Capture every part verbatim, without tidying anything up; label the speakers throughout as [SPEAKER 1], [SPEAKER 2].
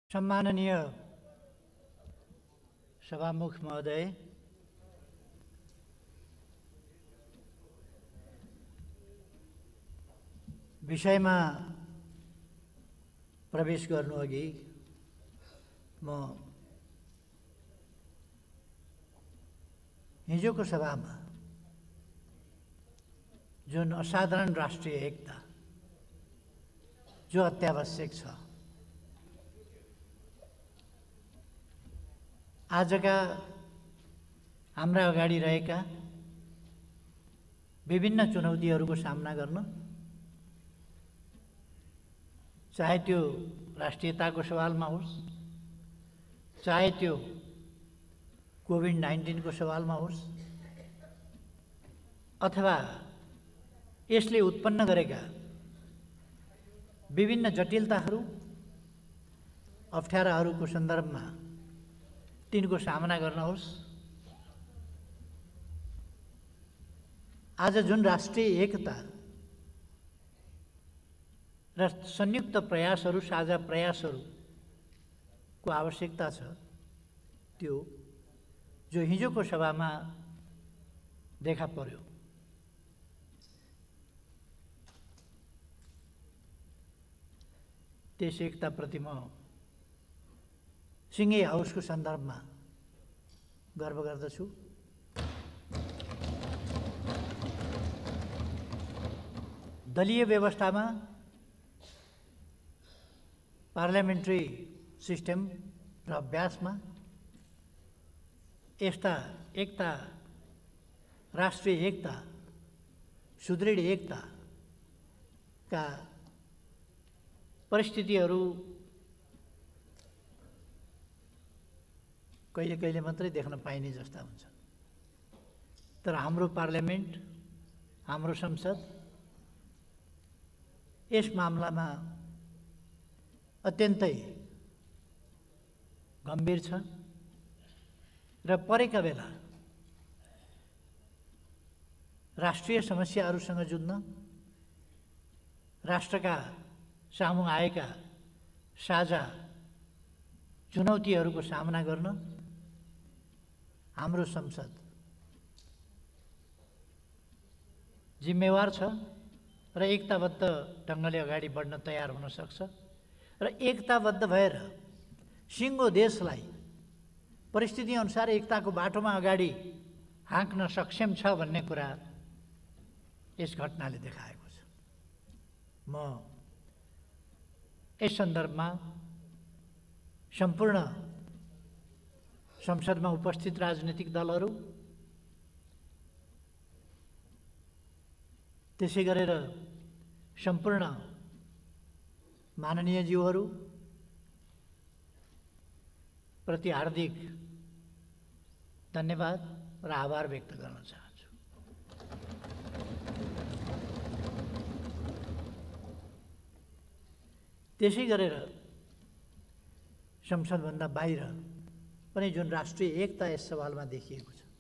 [SPEAKER 1] सम्माननीय सभामुख महोदय, विषयमा प्रवेश गर्नुअघि म हिजोको सभामा जुन असाधारण राष्ट्रिय एकता जो अत्यावश्यक छ, आजका हाम्रा अगाडि रहेका विभिन्न चुनौतीहरूको सामना गर्न, चाहे त्यो राष्ट्रियताको सवालमा होस्, चाहे त्यो कोभिड नाइन्टीन को सवालमा होस्, अथवा यसले उत्पन्न गरेका विभिन्न जटिलताहरू अप्ठ्याराहरूको सन्दर्भमा तिनको सामना गर्न होस्। आज जुन राष्ट्रिय एकता र संयुक्त प्रयासहरू, साझा प्रयासहरूको आवश्यकता छ, त्यो जो हिजोको सभामा देखा पर्यो। त्यस एकताप्रति म सिंघे हाउसको सन्दर्भमा गर्व गर्दछु। दलीय व्यवस्थामा, पार्लियामेन्ट्री सिस्टम र अभ्यासमा यस्ता एकता, राष्ट्रिय एकता, सुदृढ एकताका परिस्थितिहरू कहिले कहिले मात्रै देख्न पाइने जस्ता हुन्छ। तर हाम्रो पार्लियामेन्ट, हाम्रो संसद यस मामलामा अत्यन्तै गम्भीर छ र परेका बेला राष्ट्रिय समस्याहरूसँग जुझ्न, राष्ट्रका सामु आएका साझा चुनौतीहरूको सामना गर्न हाम्रो संसद जिम्मेवार छ र एकताबद्ध ढङ्गले अगाडि बढ्न तयार हुन सक्छ र एकताबद्ध भएर सिङ्गो देशलाई परिस्थिति अनुसार एकताको बाटोमा अगाडि हाँक्न सक्षम छ भन्ने कुरा यस घटनाले देखाएको छ। म यस सन्दर्भमा सम्पूर्ण संसदमा उपस्थित राजनीतिक दलहरू, त्यसै गरेर सम्पूर्ण माननीय ज्यूहरू प्रति हार्दिक धन्यवाद र आभार व्यक्त गर्न चाहन्छु। त्यसै गरेर संसदभन्दा बाहिर पनि जुन राष्ट्रिय एकता यस सवालमा देखिएको छ,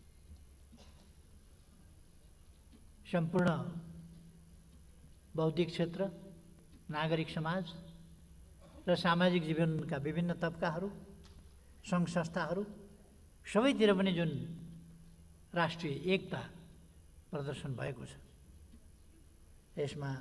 [SPEAKER 1] सम्पूर्ण बौद्धिक क्षेत्र, नागरिक समाज र सामाजिक जीवनका विभिन्न तबकाहरू, सङ्घ संस्थाहरू सबैतिर पनि जुन राष्ट्रिय एकता प्रदर्शन भएको छ, यसमा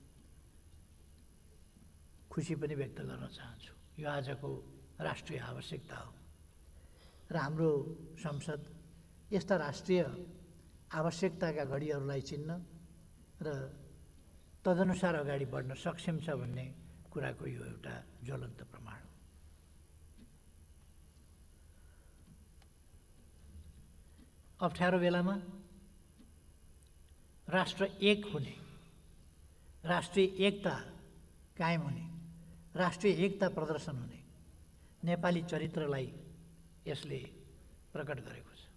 [SPEAKER 1] खुसी पनि व्यक्त गर्न चाहन्छु। यो आजको राष्ट्रिय आवश्यकता हो र हाम्रो संसद यस्ता राष्ट्रिय आवश्यकताका घडीहरूलाई चिन्न र तदनुसार अगाडि बढ्न सक्षम छ भन्ने कुराको यो एउटा ज्वलन्त प्रमाण हो। अप्ठ्यारो बेलामा राष्ट्र एक हुने, राष्ट्रिय एकता कायम हुने, राष्ट्रिय एकता प्रदर्शन हुने नेपाली चरित्रलाई यसले प्रकट गरेको छ।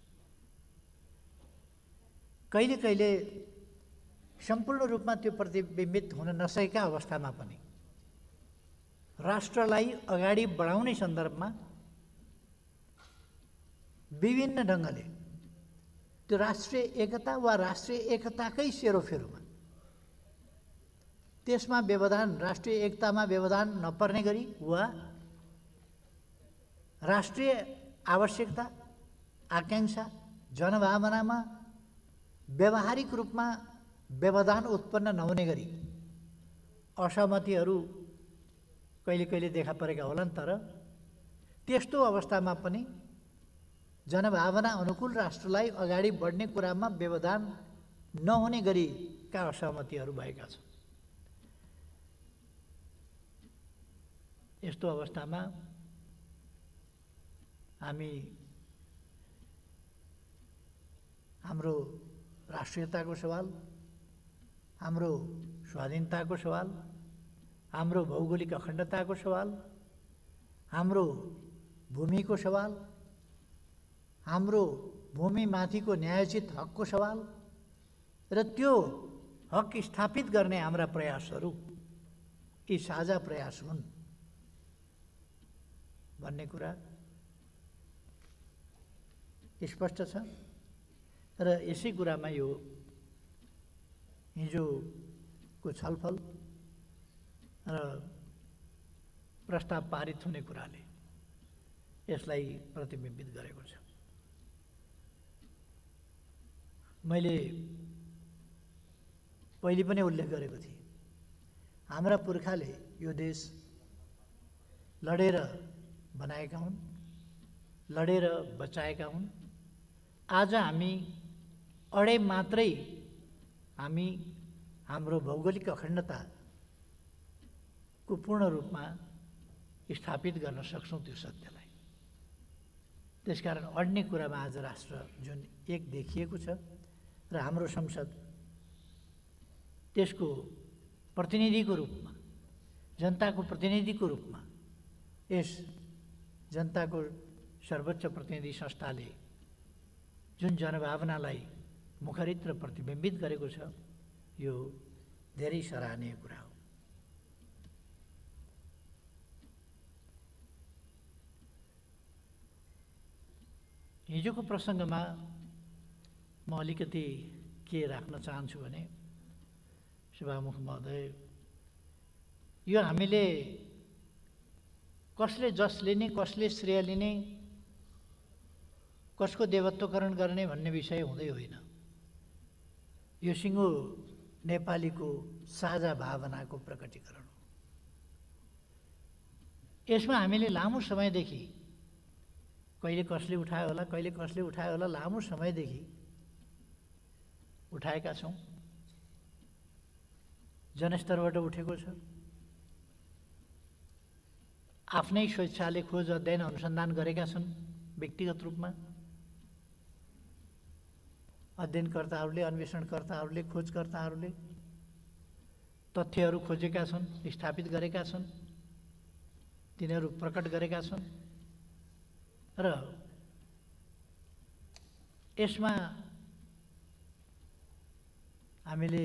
[SPEAKER 1] कहिले कहिले सम्पूर्ण रूपमा त्यो प्रतिबिम्बित हुन नसकेका अवस्थामा पनि राष्ट्रलाई अगाडि बढाउने सन्दर्भमा विभिन्न ढङ्गले त्यो राष्ट्रिय एकता वा राष्ट्रिय एकताकै सेरोफेरोमा त्यसमा व्यवधान, राष्ट्रिय एकतामा व्यवधान नपर्ने गरी वा राष्ट्रिय आवश्यकता, आकांक्षा, जनभावनामा व्यावहारिक रूपमा व्यवधान उत्पन्न नहुने गरी असहमतिहरू कहिले कहिले देखा परेका होलान्, तर त्यस्तो अवस्थामा पनि जनभावना अनुकूल राष्ट्रलाई अगाडि बढ्ने कुरामा व्यवधान नहुने गरीका असहमतिहरू भएका छन्। यस्तो अवस्थामा हामी हाम्रो राष्ट्रियताको सवाल, हाम्रो स्वाधीनताको सवाल, हाम्रो भौगोलिक अखण्डताको सवाल, हाम्रो भूमिको सवाल, हाम्रो भूमिमाथिको न्यायोचित हकको सवाल र त्यो हक स्थापित गर्ने हाम्रा प्रयासहरू यी साझा प्रयास हुन् भन्ने कुरा स्पष्ट छ। र यसै कुरामा यो हिजोको छलफल र प्रस्ताव पारित हुने कुराले यसलाई प्रतिबिम्बित गरेको छ। मैले पहिले पनि उल्लेख गरेको थिएँ, हाम्रा पुर्खाले यो देश लडेर बनाएका हुन्, लडेर बचाएका हुन्। आज हामी अडे मात्रै हामी हाम्रो भौगोलिक अखण्डताको पूर्ण रूपमा स्थापित गर्न सक्छौँ त्यो सत्यलाई। त्यसकारण अड्ने कुरामा आज राष्ट्र जुन एक देखिएको छ र हाम्रो संसद त्यसको प्रतिनिधिको रूपमा, जनताको प्रतिनिधिको रूपमा यस जनताको सर्वोच्च प्रतिनिधि संस्थाले जुन जनभावनालाई मुखरित र प्रतिबिम्बित गरेको छ, यो धेरै सराहनीय कुरा हो। हिजोको प्रसङ्गमा म अलिकति के राख्न चाहन्छु भने, सभामुख महोदय, यो हामीले कसले जस लिने, कसले श्रेय लिने, कसको देवत्वकरण गर्ने भन्ने विषय हुँदै होइन। यो सिङ्गो नेपालीको साझा भावनाको प्रकटीकरण हो। यसमा हामीले लामो समयदेखि, कहिले कसले उठायो होला, कहिले कसले उठायो होला, लामो समयदेखि उठाएका छौँ। जनस्तरबाट उठेको छ। आफ्नै स्वेच्छाले खोज, अध्ययन, अनुसन्धान गरेका छन् व्यक्तिगत रूपमा। अध्ययनकर्ताहरूले, अन्वेषणकर्ताहरूले, खोजकर्ताहरूले तथ्यहरू खोजेका छन्, स्थापित गरेका छन्, तिनीहरू प्रकट गरेका छन्। र यसमा हामीले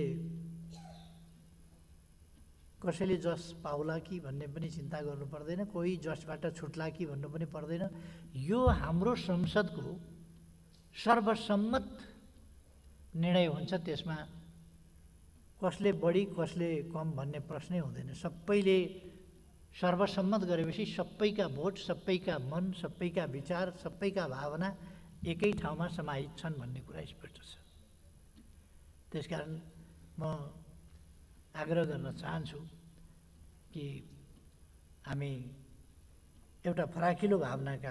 [SPEAKER 1] कसैले जस पाउला कि भन्ने पनि चिन्ता गर्नु पर्दैन, कोही जसबाट छुट्ला कि भन्नु पनि पर्दैन। यो हाम्रो संसदको सर्वसम्मत निर्णय हुन्छ। त्यसमा कसले बढी कसले कम भन्ने प्रश्नै हुँदैन। सबैले सर्वसम्मत गरेपछि सबैका भोट, सबैका मन, सबैका विचार, सबैका भावना एकै ठाउँमा समाहित छन् भन्ने कुरा स्पष्ट छ। त्यसकारण म आग्रह गर्न चाहन्छु कि हामी एउटा फराकिलो भावनाका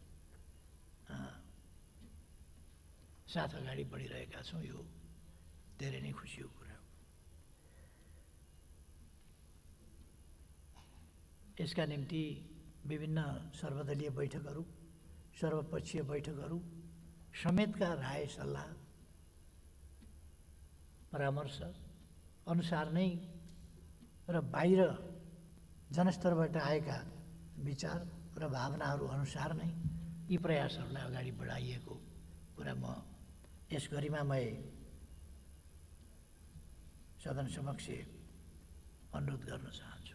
[SPEAKER 1] साथ अगाडि बढिरहेका छौँ। यो धेरै नै खुसीको कुरा हो। यसका निम्ति विभिन्न सर्वदलीय बैठकहरू, सर्वपक्षीय बैठकहरू समेतका राय सल्लाह परामर्श अनुसार नै र बाहिर जनस्तरबाट आएका विचार र भावनाहरू अनुसार नै यी प्रयासहरूलाई अगाडि बढाइएको कुरा म यस गरिमामय सदन समक्ष अनुरोध गर्न चाहन्छु।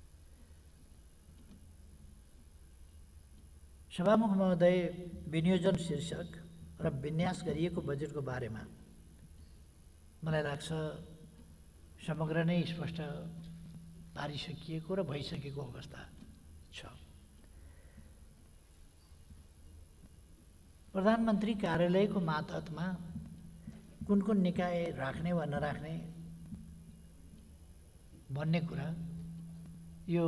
[SPEAKER 1] सभामुख महोदय, विनियोजन शीर्षक र विन्यास गरिएको बजेटको बारेमा मलाई लाग्छ समग्र नै स्पष्ट पारिसकिएको र भइसकेको अवस्था छ। प्रधानमन्त्री कार्यालयको मातहतमा कुन कुन निकाय राख्ने वा नराख्ने भन्ने कुरा यो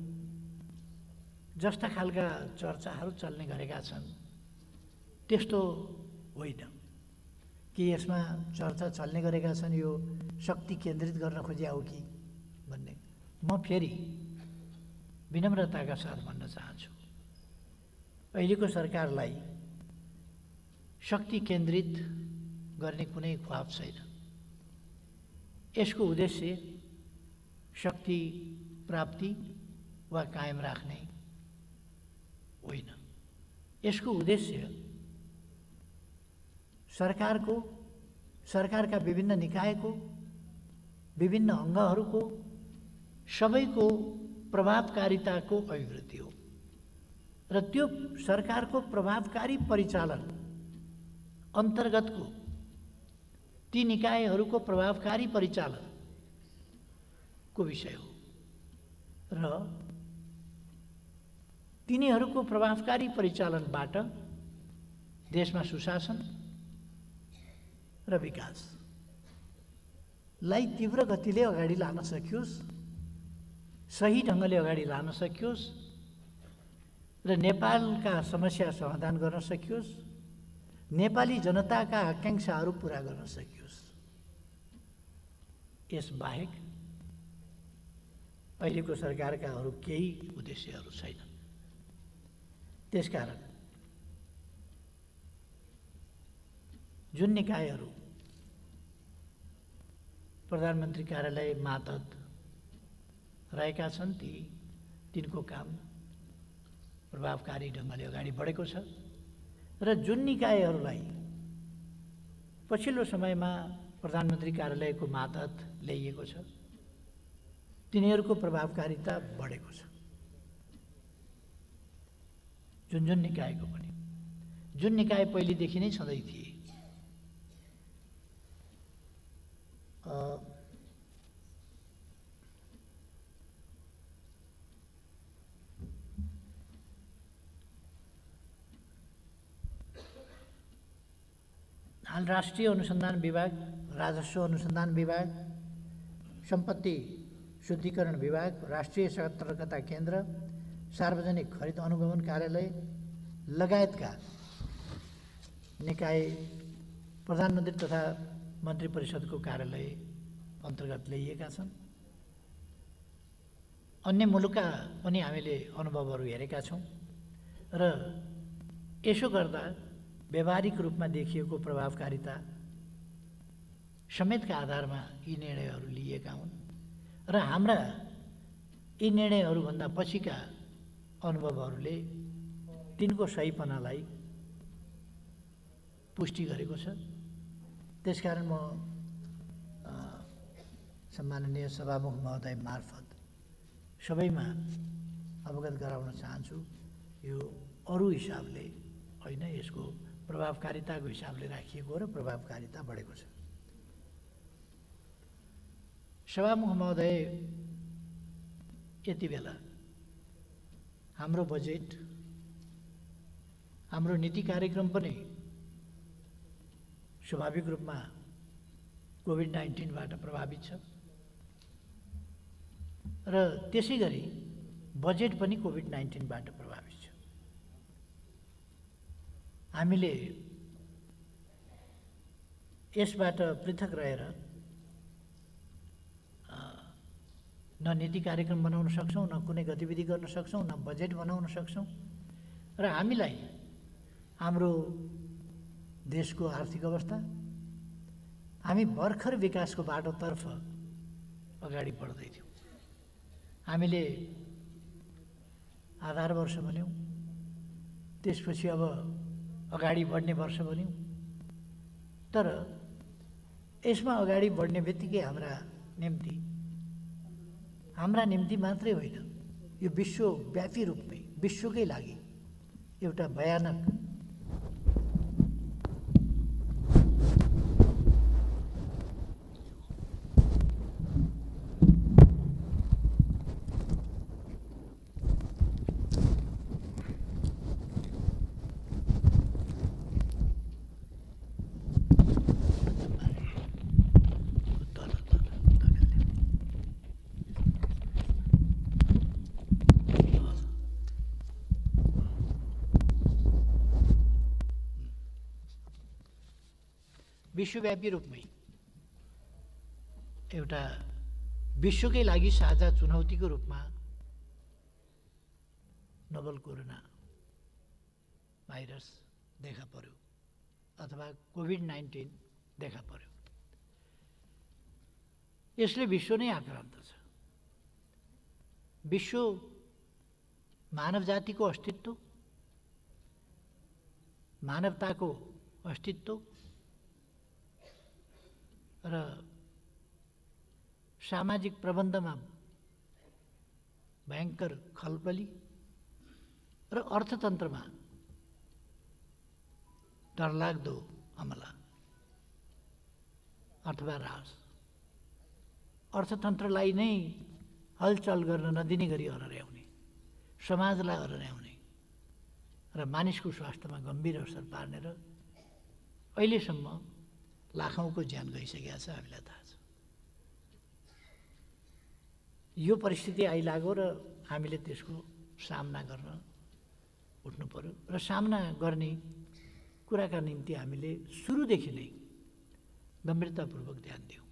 [SPEAKER 1] जस्ता खालका चर्चाहरू चल्ने गरेका छन् त्यस्तो होइन कि यसमा चर्चा चल्ने गरेका छन् यो शक्ति केन्द्रित गर्न खोजिया हो कि भन्ने म फेरि विनम्रताका साथ भन्न चाहन्छु। अहिलेको सरकारलाई शक्ति केन्द्रित गर्ने कुनै ख्वाब छैन। यसको उद्देश्य शक्ति प्राप्ति वा कायम राख्ने होइन। यसको उद्देश्य सरकारको सरकारका विभिन्न निकायको विभिन्न अङ्गहरूको सबैको प्रभावकारिताको अभिवृद्धि हो र त्यो सरकारको प्रभावकारी परिचालन अन्तर्गतको ती निकायहरूको प्रभावकारी परिचालनको विषय हो र तिनीहरूको प्रभावकारी परिचालनबाट देशमा सुशासन र विकासलाई तीव्र गतिले अगाडि लान सकियोस्, सही ढङ्गले अगाडि लान सकियोस् र नेपालका समस्या समाधान गर्न सकियोस्, नेपाली जनताका आकांक्षाहरू पूरा गर्न सकियोस्। यसबाहेक अहिलेको सरकारका अरू केही उद्देश्यहरू छैनन्। त्यसकारण जुन निकायहरू प्रधानमन्त्री कार्यालय मातहत रहेका छन् ती तिनको काम प्रभावकारी ढङ्गले अगाडि बढेको छ र जुन निकायहरूलाई पछिल्लो समयमा प्रधानमन्त्री कार्यालयको मातहत ल्याइएको छ तिनीहरूको प्रभावकारिता बढेको छ। जुन जुन निकायको पनि जुन निकाय पहिलेदेखि नै छँदै थिए हाल राष्ट्रिय अनुसन्धान विभाग, राजस्व अनुसन्धान विभाग, सम्पत्ति शुद्धिकरण विभाग, राष्ट्रिय सतर्कता केन्द्र, सार्वजनिक खरिद अनुगमन कार्यालय लगायतका निकाय प्रधानमन्त्री तथा मन्त्री परिषदको कार्यालय अन्तर्गत ल्याइएका छन्। अन्य मुलुकका पनि हामीले अनुभवहरू हेरेका छौँ र यसो गर्दा व्यावहारिक रूपमा देखिएको प्रभावकारिता समेतका आधारमा यी निर्णयहरू लिएका हुन् र हाम्रा यी निर्णयहरूभन्दा पछिका अनुभवहरूले तिनको सहीपनालाई पुष्टि गरेको छ। त्यसकारण म सम्माननीय सभामुख महोदय मार्फत सबैमा अवगत गराउन चाहन्छु यो अरू हिसाबले होइन, यसको प्रभावकारिताको हिसाबले राखिएको र प्रभावकारिता बढेको छ। सभामुख महोदय, यति बेला हाम्रो बजेट, हाम्रो नीति कार्यक्रम पनि स्वाभाविक रूपमा कोभिड नाइन्टिनबाट प्रभावित छ र त्यसै गरी बजेट पनि कोभिड नाइन्टिनबाट प्रभावित छ। हामीले यसबाट पृथक रहेर न नीति कार्यक्रम बनाउन सक्छौँ, न कुनै गतिविधि गर्न सक्छौँ, न बजेट बनाउन सक्छौँ र हामीलाई हाम्रो देशको आर्थिक अवस्था, हामी भर्खर विकासको बाटोतर्फ अगाडि बढ्दैथ्यौँ। हामीले आधार वर्ष भन्यौँ, त्यसपछि अब अगाडि बढ्ने वर्ष भन्यौँ, तर यसमा अगाडि बढ्ने बित्तिकै हाम्रा निम्ति हाम्रा निम्ति मात्रै होइन, यो विश्वव्यापी रूपमै विश्वकै लागि एउटा भयानक विश्वव्यापी रूपमै एउटा विश्वकै लागि साझा चुनौतीको रूपमा नोभल कोरोना भाइरस देखा पर्यो अथवा कोभिड नाइन्टिन देखा पर्यो। यसले विश्व नै आक्रान्त छ। विश्व मानव जातिको अस्तित्व, मानवताको अस्तित्व र सामाजिक प्रबन्धमा भयङ्कर खलबली र अर्थतन्त्रमा डरलाग्दो हमला अथवा ह्रास, अर्थतन्त्रलाई नै हलचल गर्न नदिने गरी हराउने, समाजलाई हराउने र मानिसको स्वास्थ्यमा गम्भीर असर पार्ने र अहिलेसम्म लाखौँको ज्यान गइसकेको छ, हामीलाई थाहा छ। यो परिस्थिति आइलाग्यो र हामीले त्यसको सामना गर्न उठ्नु पर्यो र सामना गर्ने कुराका निम्ति हामीले सुरुदेखि नै गम्भीरतापूर्वक ध्यान दियौँ।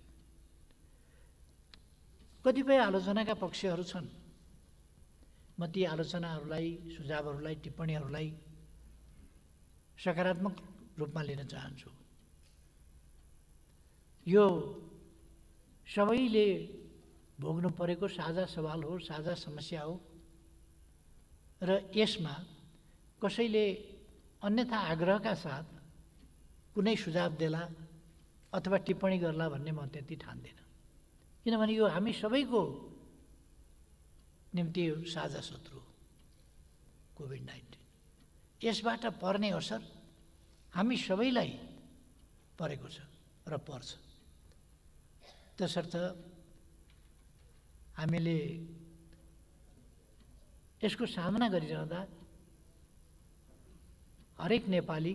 [SPEAKER 1] कतिपय आलोचनाका पक्षहरू छन्, म ती आलोचनाहरूलाई, सुझावहरूलाई, टिप्पणीहरूलाई सकारात्मक रूपमा लिन चाहन्छु। यो सबैले भोग्नु परेको साझा सवाल हो, साझा समस्या हो र यसमा कसैले अन्यथा आग्रहका साथ कुनै सुझाव देला अथवा टिप्पणी गर्ला भन्ने म त्यति ठान्दिनँ, किनभने यो हामी सबैको निम्ति साझा शत्रु हो कोभिड नाइन्टिन। यसबाट पर्ने असर हामी सबैलाई परेको छ र पर्छ। त्यसर्थ हामीले यसको सामना गरिरहँदा हरेक नेपाली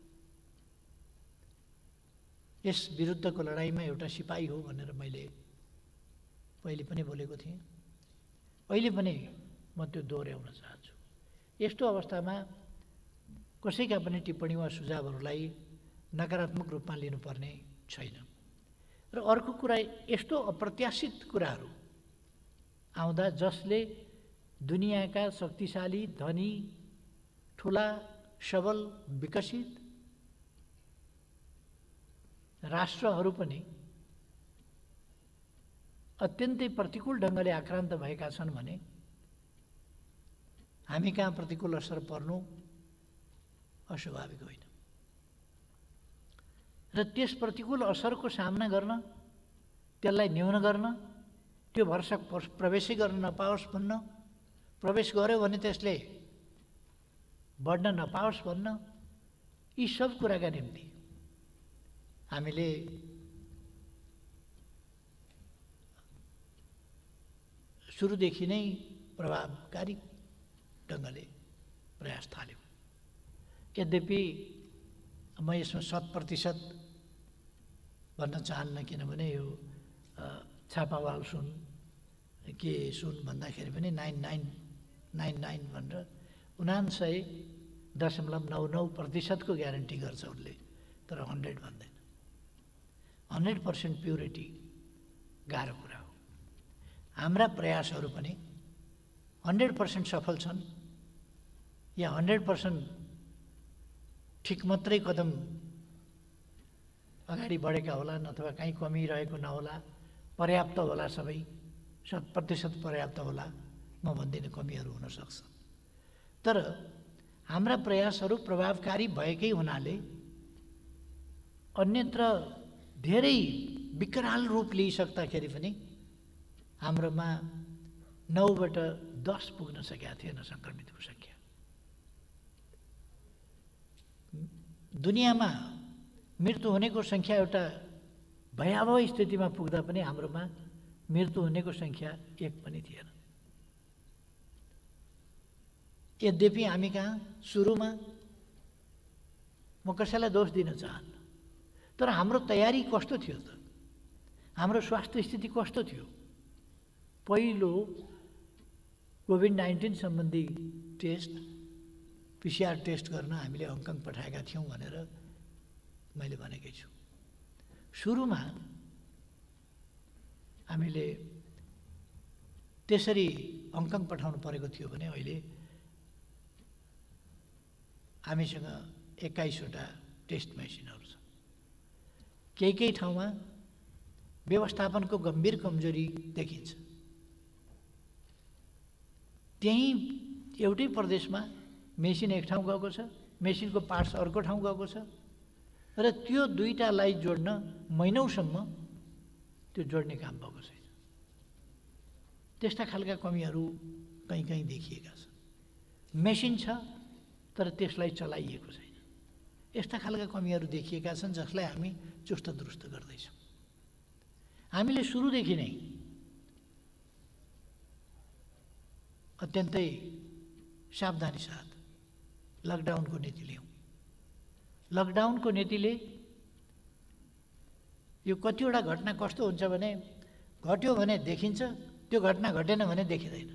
[SPEAKER 1] यस विरुद्धको लडाइँमा एउटा सिपाही हो भनेर मैले पहिले पनि बोलेको थिएँ, अहिले पनि म त्यो दोहोऱ्याउन चाहन्छु। यस्तो अवस्थामा कसैका पनि टिप्पणी वा सुझावहरूलाई नकारात्मक रूपमा लिनुपर्ने छैन। र अर्को कुरा, यस्तो अप्रत्याशित कुराहरू आउँदा जसले दुनियाँका शक्तिशाली, धनी, ठुला, सबल, विकसित राष्ट्रहरू पनि अत्यन्तै प्रतिकूल ढङ्गले आक्रान्त भएका छन् भने हामी कहाँ प्रतिकूल असर पर्नु अस्वाभाविक होइन। र त्यस प्रतिकूल असरको सामना गर्न, त्यसलाई न्यून गर्न, त्यो भरसक प्रवेशै गर्न नपाओस् भन्न, प्रवेश गर्यो भने त्यसले बढ्न नपाओस् भन्न, यी सब कुराका निम्ति हामीले सुरुदेखि नै प्रभावकारी ढङ्गले प्रयास थाल्यौँ। यद्यपि म यसमा शत प्रतिशत भन्न चाहन्न, किनभने यो छापावाल सुन के सुन भन्दाखेरि पनि नाइन नाइन नाइन नाइन भनेर उनान्सय दशमलव नौ नौ प्रतिशतको ग्यारेन्टी गर्छ उसले, तर हन्ड्रेड भन्दैन। हन्ड्रेड पर्सेन्ट प्युरिटी गाह्रो कुरा हो। हाम्रा प्रयासहरू पनि हन्ड्रेड पर्सेन्ट सफल छन् या हन्ड्रेड पर्सेन्ट ठिक मात्रै कदम अगाडि बढेका होलान् अथवा कहीँ कमी रहेको नहोला, पर्याप्त होला, सबै शत प्रतिशत पर्याप्त होला, म भन्दिनँ कमीहरू हुन सक्छ। तर हाम्रा प्रयासहरू प्रभावकारी भएकै हुनाले अन्यत्र धेरै विकराल रूप लिइसक्दाखेरि पनि हाम्रोमा नौबाट दस पुग्न सकेका थिएन सङ्क्रमितको सङ्ख्या। दुनियाँमा मृत्यु हुनेको सङ्ख्या एउटा भयावह स्थितिमा पुग्दा पनि हाम्रोमा मृत्यु हुनेको सङ्ख्या एक पनि थिएन। यद्यपि हामी कहाँ सुरुमा, म कसैलाई दोष दिन चाहन्न, तर हाम्रो तयारी कस्तो थियो त? हाम्रो स्वास्थ्य स्थिति कस्तो थियो? पहिलो कोभिड नाइन्टिन सम्बन्धी टेस्ट, पिसिआर टेस्ट गर्न हामीले हङकङ पठाएका थियौँ भनेर मैले भनेकै छु। सुरुमा हामीले त्यसरी हङकङ पठाउनु परेको थियो भने अहिले हामीसँग एक्काइसवटा टेस्ट मेसिनहरू छ। केही केही ठाउँमा व्यवस्थापनको गम्भीर कमजोरी देखिन्छ। त्यही एउटै प्रदेशमा मेसिन एक ठाउँ गएको छ, मेसिनको पार्ट्स अर्को ठाउँ गएको छ र त्यो दुईटालाई जोड्न महिनौसम्म त्यो जोड्ने काम भएको छैन। त्यस्ता खालका कमीहरू कहीँ कहीँ देखिएका छन्। मेसिन छ तर त्यसलाई चलाइएको छैन। यस्ता खालका कमीहरू देखिएका छन् जसलाई हामी चुस्त दुरुस्त गर्दैछौँ। हामीले सुरुदेखि नै अत्यन्तै सावधानी साथ लकडाउनको नीति लियौँ। लकडाउनको नीतिले यो कतिवटा घटना कस्तो हुन्छ भने घट्यो भने देखिन्छ, त्यो घटना घटेन भने देखिँदैन।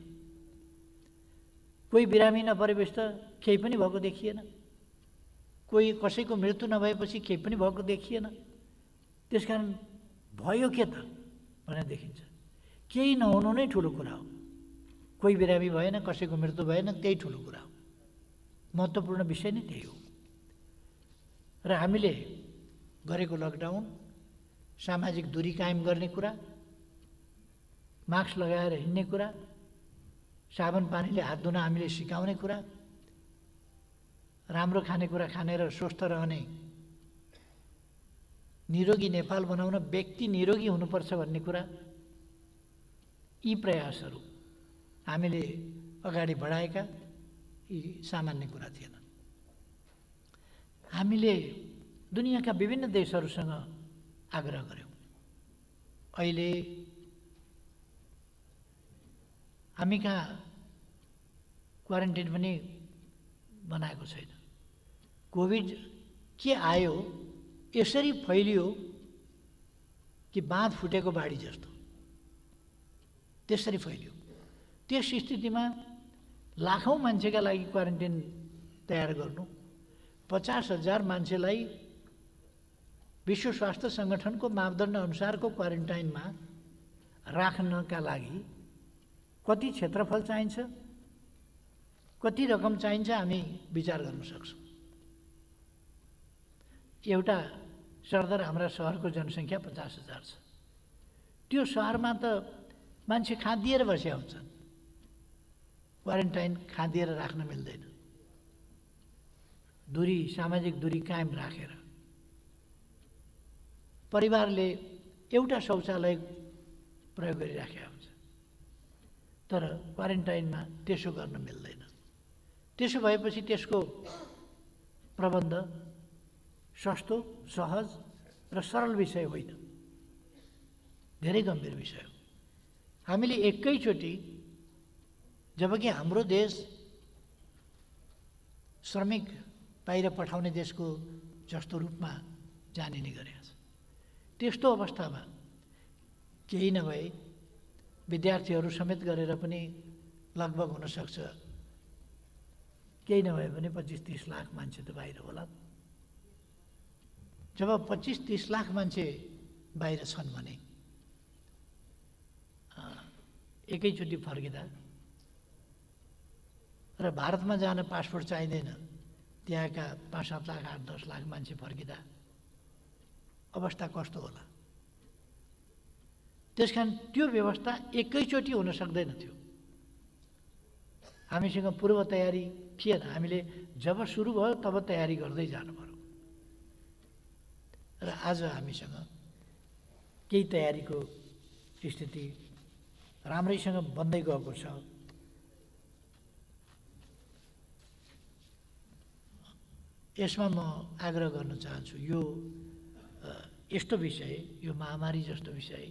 [SPEAKER 1] कोही बिरामी नपरेपछि त केही पनि भएको देखिएन, कोही कसैको मृत्यु नभएपछि केही पनि भएको देखिएन। त्यसकारण भयो के त भनेर देखिन्छ। केही नहुनु नै ठुलो कुरा हो। कोही बिरामी भएन, कसैको मृत्यु भएन, त्यही ठुलो कुरा हो। महत्त्वपूर्ण विषय नै त्यही हो। र हामीले गरेको लकडाउन, सामाजिक दूरी कायम गर्ने कुरा, मास्क लगाएर हिँड्ने कुरा, साबुन पानीले हात धुन हामीले सिकाउने कुरा, राम्रो खानेकुरा खाने र स्वस्थ रहने निरोगी नेपाल बनाउन व्यक्ति निरोगी हुनुपर्छ भन्ने कुरा, यी प्रयासहरू हामीले अगाडि बढाएका यी सामान्य कुरा थिएन। हामीले दुनियाँका विभिन्न देशहरूसँग आग्रह गर्यौँ। अहिले हामी कहाँ क्वारेन्टाइन पनि बनाएको छैन। कोभिड के आयो, यसरी फैलियो कि बाँध फुटेको बाढी जस्तो त्यसरी फैलियो। त्यस स्थितिमा लाखौँ मान्छेका लागि क्वारेन्टाइन तयार गर्नु, पचास हजार मान्छेलाई विश्व स्वास्थ्य सङ्गठनको मापदण्ड अनुसारको क्वारेन्टाइनमा राख्नका लागि कति क्षेत्रफल चाहिन्छ, कति रकम चाहिन्छ, हामी विचार गर्न सक्छौँ। एउटा सरदर हाम्रा सहरको जनसङ्ख्या पचास हजार छ। त्यो सहरमा त मान्छे खाँदिएर बसेका हुन्छन्। क्वारेन्टाइन खाँदिएर राख्न मिल्दैन। दूरी, सामाजिक दूरी कायम राखेर परिवारले एउटा शौचालय प्रयोग गरिराखेका हुन्छ। तर क्वारेन्टाइनमा त्यसो गर्न मिल्दैन। त्यसो भएपछि त्यसको प्रबन्ध सस्तो, सहज र सरल विषय होइन, धेरै गम्भीर विषय हो। हामीले एकैचोटि, जबकि हाम्रो देश श्रमिक बाहिर पठाउने देशको जस्तो रूपमा जानिने गरेको छ, त्यस्तो अवस्थामा केही नभए विद्यार्थीहरू समेत गरेर पनि लगभग हुनसक्छ केही नभए पनि पच्चिस तीस लाख मान्छे त बाहिर होला। जब पच्चिस तीस लाख मान्छे बाहिर छन् भने एकैचोटि फर्किँदा र भारतमा जान पासपोर्ट चाहिँदैन, त्यहाँका पाँच सात लाख आठ दस लाख मान्छे फर्किँदा अवस्था कस्तो होला। त्यसकारण त्यो व्यवस्था एकैचोटि हुन सक्दैन थियो। हामीसँग पूर्व तयारी थिएन। हामीले जब सुरु भयो तब तयारी गर्दै जानु पर्यो र आज हामीसँग केही तयारीको स्थिति राम्रैसँग बन्दै गएको छ। यसमा म आग्रह गर्न चाहन्छु, यो यस्तो विषय, यो महामारी जस्तो विषय,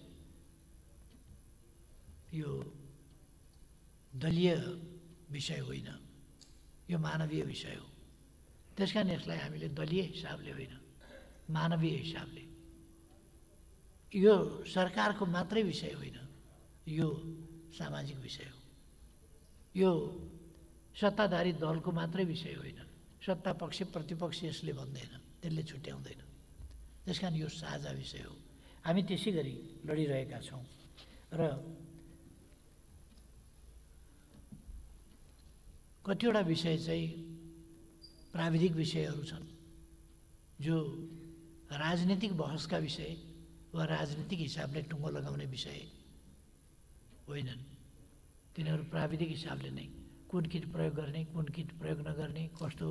[SPEAKER 1] यो दलीय विषय होइन, यो मानवीय विषय हो। त्यसकारण यसलाई हामीले दलीय हिसाबले होइन, मानवीय हिसाबले, यो सरकारको मात्रै विषय होइन, यो सामाजिक विषय हो। यो सत्ताधारी दलको मात्रै विषय होइन, सत्ता पक्ष प्रतिपक्ष यसले भन्दैन, त्यसले छुट्याउँदैन। त्यस कारण यो साझा विषय हो, हामी त्यसै गरी लडिरहेका छौँ। र कतिवटा विषय चाहिँ प्राविधिक विषयहरू छन् जो राजनीतिक बहसका विषय वा राजनीतिक हिसाबले टुङ्गो लगाउने विषय होइनन्। तिनीहरू प्राविधिक हिसाबले नै कुन किट प्रयोग गर्ने, कुन किट प्रयोग नगर्ने, कस्तो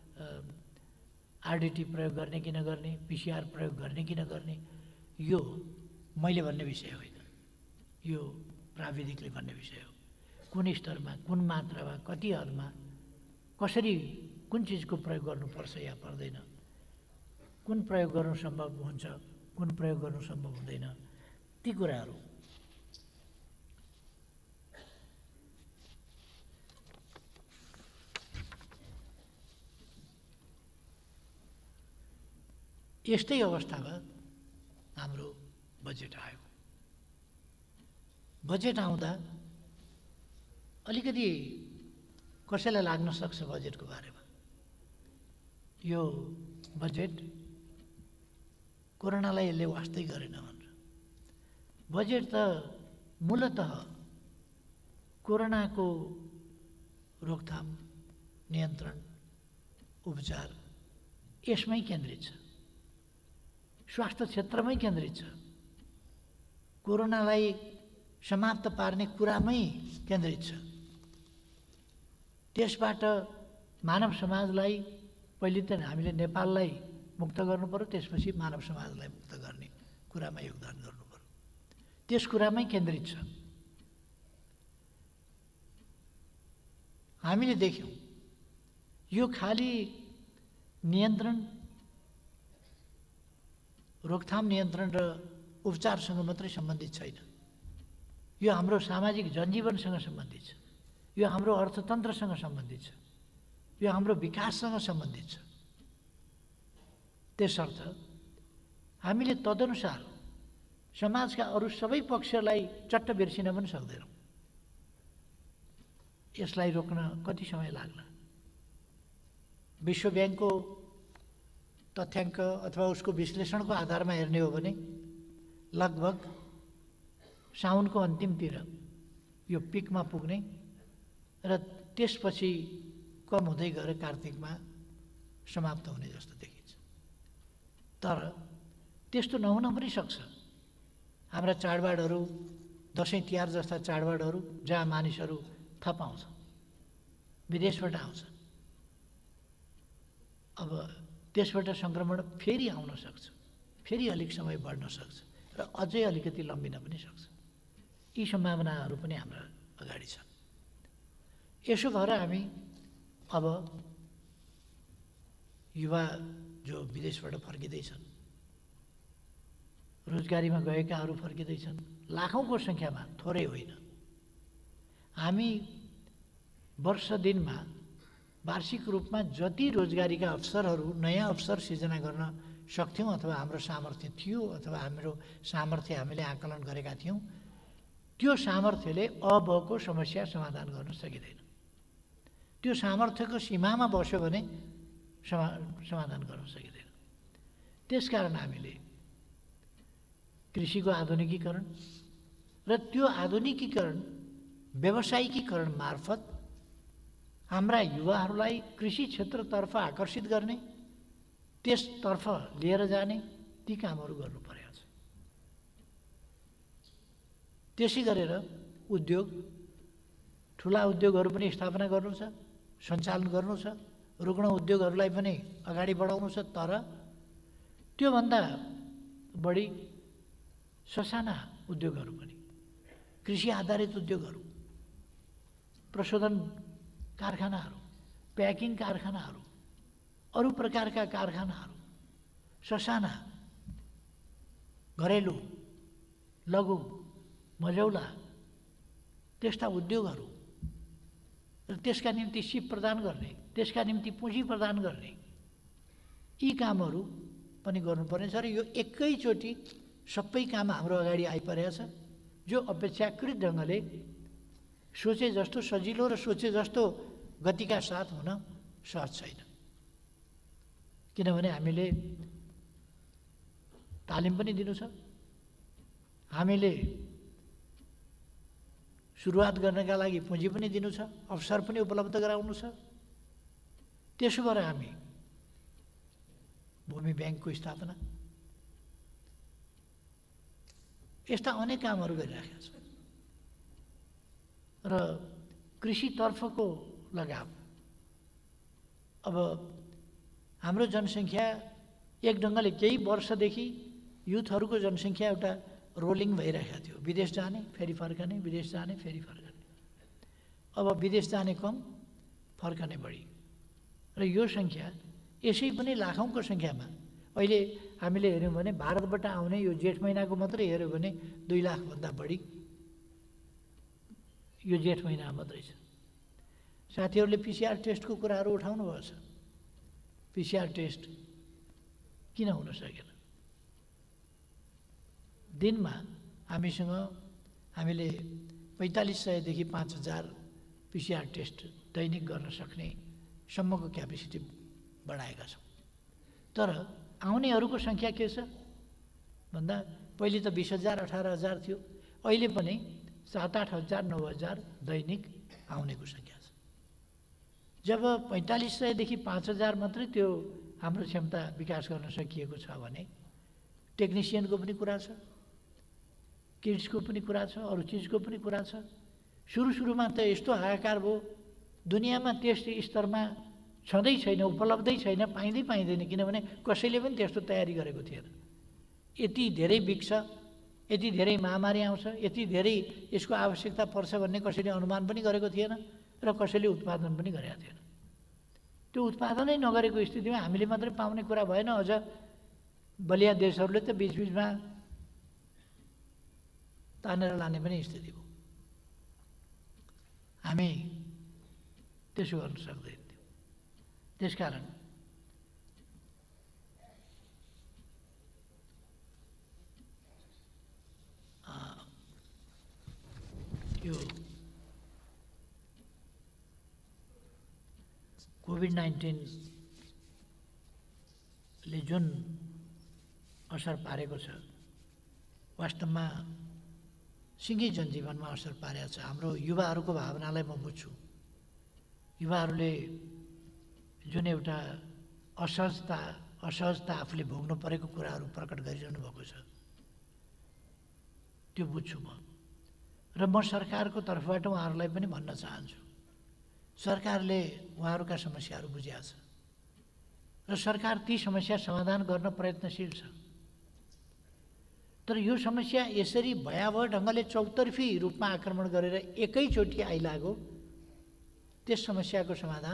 [SPEAKER 1] आरडिटी प्रयोग गर्ने कि नगर्ने, पिसिआर प्रयोग गर्ने कि नगर्ने, यो मैले भन्ने विषय होइन, यो प्राविधिकले भन्ने विषय हो। कुन स्तरमा, कुन मात्रामा, कति हदमा, कसरी कुन चिजको प्रयोग गर्नुपर्छ या पर्दैन, कुन प्रयोग गर्नु सम्भव हुन्छ, कुन प्रयोग गर्नु सम्भव हुँदैन, ती कुराहरू यस्तै अवस्थामा हाम्रो बजेट आयो। बजेट आउँदा अलिकति कसैलाई लाग्न सक्छ बजेटको बारेमा, यो बजेट कोरोनालाई यसले वास्तै गरेन भनेर। बजेट त मूलतः कोरोनाको रोकथाम, नियन्त्रण, उपचार यसमै केन्द्रित छ, स्वास्थ्य क्षेत्रमै केन्द्रित छ, कोरोनालाई समाप्त पार्ने कुरामै केन्द्रित छ। त्यसबाट मानव समाजलाई पहिले त हामीले नेपाललाई मुक्त गर्नु पर्यो, त्यसपछि मानव समाजलाई मुक्त गर्ने कुरामा योगदान गर्नु पर्यो, त्यस कुरामै केन्द्रित छ। हामीले देख्यौँ यो खाली नियन्त्रण, रोकथाम, नियन्त्रण र उपचारसँग मात्रै सम्बन्धित छैन, यो हाम्रो सामाजिक जनजीवनसँग सम्बन्धित छ, यो हाम्रो अर्थतन्त्रसँग सम्बन्धित छ, यो हाम्रो विकाससँग सम्बन्धित छ। त्यसर्थ हामीले तदनुसार समाजका अरू सबै पक्षलाई चट्ट बिर्सिन पनि सक्दैनौँ। यसलाई रोक्न कति समय लाग्ला? विश्व ब्याङ्कको तथ्याङ्क अथवा उसको विश्लेषणको आधारमा हेर्ने हो भने लगभग साउनको अन्तिमतिर यो पिकमा पुग्ने र त्यसपछि कम हुँदै गएर कार्तिकमा समाप्त हुने जस्तो देखिन्छ। तर त्यस्तो नहुन पनि सक्छ। हाम्रा चाडबाडहरू, दसैँ तिहार जस्ता चाडबाडहरू जहाँ मानिसहरू थप आउँछ, विदेशबाट आउँछ, अब त्यसबाट सङ्क्रमण फेरि आउन सक्छ, फेरि अलिक समय बढ्न सक्छ र अझै अलिकति लम्बिन पनि सक्छ। यी सम्भावनाहरू पनि हाम्रा अगाडि छन्। यसो भएर हामी अब युवा जो विदेशबाट फर्किँदैछन्, रोजगारीमा गएकाहरू फर्किँदैछन्, लाखौँको सङ्ख्यामा, थोरै होइन। हामी वर्ष दिनमा वार्षिक रूपमा जति रोजगारीका अवसरहरू, नयाँ अवसर सिर्जना गर्न सक्थ्यौँ अथवा हाम्रो सामर्थ्य थियो अथवा हाम्रो सामर्थ्य हामीले आकलन गरेका थियौँ, त्यो सामर्थ्यले अबको समस्या समाधान गर्न सकिँदैन। त्यो सामर्थ्यको सीमामा बस्यो भने समा समाधान गर्न सकिँदैन। त्यसकारण हामीले कृषिको आधुनिकीकरण र त्यो आधुनिकीकरण, व्यावसायिकीकरण मार्फत हाम्रा युवाहरूलाई कृषि क्षेत्रतर्फ आकर्षित गर्ने, त्यसतर्फ लिएर जाने, ती कामहरू गर्नु परेको छ। त्यसै गरेर उद्योग, ठुला उद्योगहरू पनि स्थापना गर्नु छ, सञ्चालन गर्नु छ, रुग्ण उद्योगहरूलाई पनि अगाडि बढाउनु छ। तर त्योभन्दा बढी ससाना उद्योगहरू पनि, कृषि आधारित उद्योगहरू, प्रशोधन कारखानाहरू, प्याकिङ कारखानाहरू, अरू प्रकारका कारखानाहरू, ससाना, घरेलु, लघु, मझौला त्यस्ता उद्योगहरू र त्यसका निम्ति सिप प्रदान गर्ने, त्यसका निम्ति पुँजी प्रदान गर्ने, यी कामहरू पनि गर्नुपर्ने छ। र यो एकैचोटि सबै काम हाम्रो अगाडि आइपरेको छ, जो अपेक्षाकृत ढङ्गले सोचे जस्तो सजिलो र सोचे जस्तो गतिका साथ हुन सहज छैन। किनभने हामीले तालिम पनि दिनु छ, हामीले सुरुवात गर्नका लागि पुँजी पनि दिनु छ, अवसर पनि उपलब्ध गराउनु छ। त्यसो भएर हामी भूमि ब्याङ्कको स्थापना यस्ता अनेक कामहरू गरिरहेका छौँ र कृषितर्फको लगाव। अब हाम्रो जनसङ्ख्या एक ढङ्गले केही वर्षदेखि युथहरूको जनसङ्ख्या एउटा रोलिङ भइरहेको थियो, विदेश जाने फेरि फर्कने, विदेश जाने फेरि फर्कने। अब विदेश जाने कम, फर्कने बढी र यो सङ्ख्या यसै पनि लाखौँको सङ्ख्यामा अहिले हामीले हेऱ्यौँ भने भारतबाट आउने यो जेठ महिनाको मात्रै हेऱ्यौँ भने दुई लाखभन्दा बढी यो जेठ महिना मात्रै छ। साथीहरूले पिसिआर टेस्टको कुराहरू उठाउनु भएको छ। पिसिआर टेस्ट किन हुन सकेन? दिनमा हामीसँग हामीले पैँतालिस सयदेखि पाँच हजार पिसिआर टेस्ट दैनिक गर्न सक्ने सम्मको क्यापेसिटी बढाएका छौँ। तर आउनेहरूको सङ्ख्या के छ भन्दा पहिले त बिस हजार अठार हजार थियो, अहिले पनि सात आठ हजार नौ हजार दैनिक आउनेको सङ्ख्या छ। जब पैँतालिस सयदेखि पाँच हजार मात्रै त्यो हाम्रो क्षमता विकास गर्न सकिएको छ भने टेक्निसियनको पनि कुरा छ, किट्सको पनि कुरा छ, अरू चिजको पनि कुरा छ। सुरु सुरुमा त यस्तो हाहाकार भयो, दुनियाँमा त्यस स्तरमा छँदै छैन, उपलब्धै छैन, पाइँदै पाइँदैन, किनभने कसैले पनि त्यस्तो तयारी गरेको थिएन। यति धेरै बिग्छ, यति धेरै महामारी आउँछ, यति धेरै यसको आवश्यकता पर्छ भन्ने कसैले अनुमान पनि गरेको थिएन र कसैले उत्पादन पनि गरेका थिएन। त्यो उत्पादनै नगरेको स्थितिमा हामीले मात्रै पाउने कुरा भएन, अझ बलिया देशहरूले त बिचबिचमा तानेर लाने पनि स्थिति भयो। हामी त्यसो गर्न सक्दैनौँ। त्यसकारण यो कोभिड नाइन्टिनले जुन असर पारेको छ, वास्तवमा सिँगै जनजीवनमा असर पारेको छ। हाम्रो युवाहरूको भावनालाई म बुझ्छु। युवाहरूले जुन एउटा असहजता असहजता आफूले भोग्नु परेको कुराहरू प्रकट गरिरहनु भएको छ, त्यो बुझ्छु म। र म सरकारको तर्फबाट उहाँहरूलाई पनि भन्न चाहन्छु, सरकारले उहाँहरूका समस्याहरू बुझेको छ र सरकार ती समस्या समाधान गर्न प्रयत्नशील छ। तर यो समस्या यसरी भयावह ढङ्गले चौतर्फी रूपमा आक्रमण गरेर एकैचोटि आइलाग्यो, त्यस समस्याको समाधान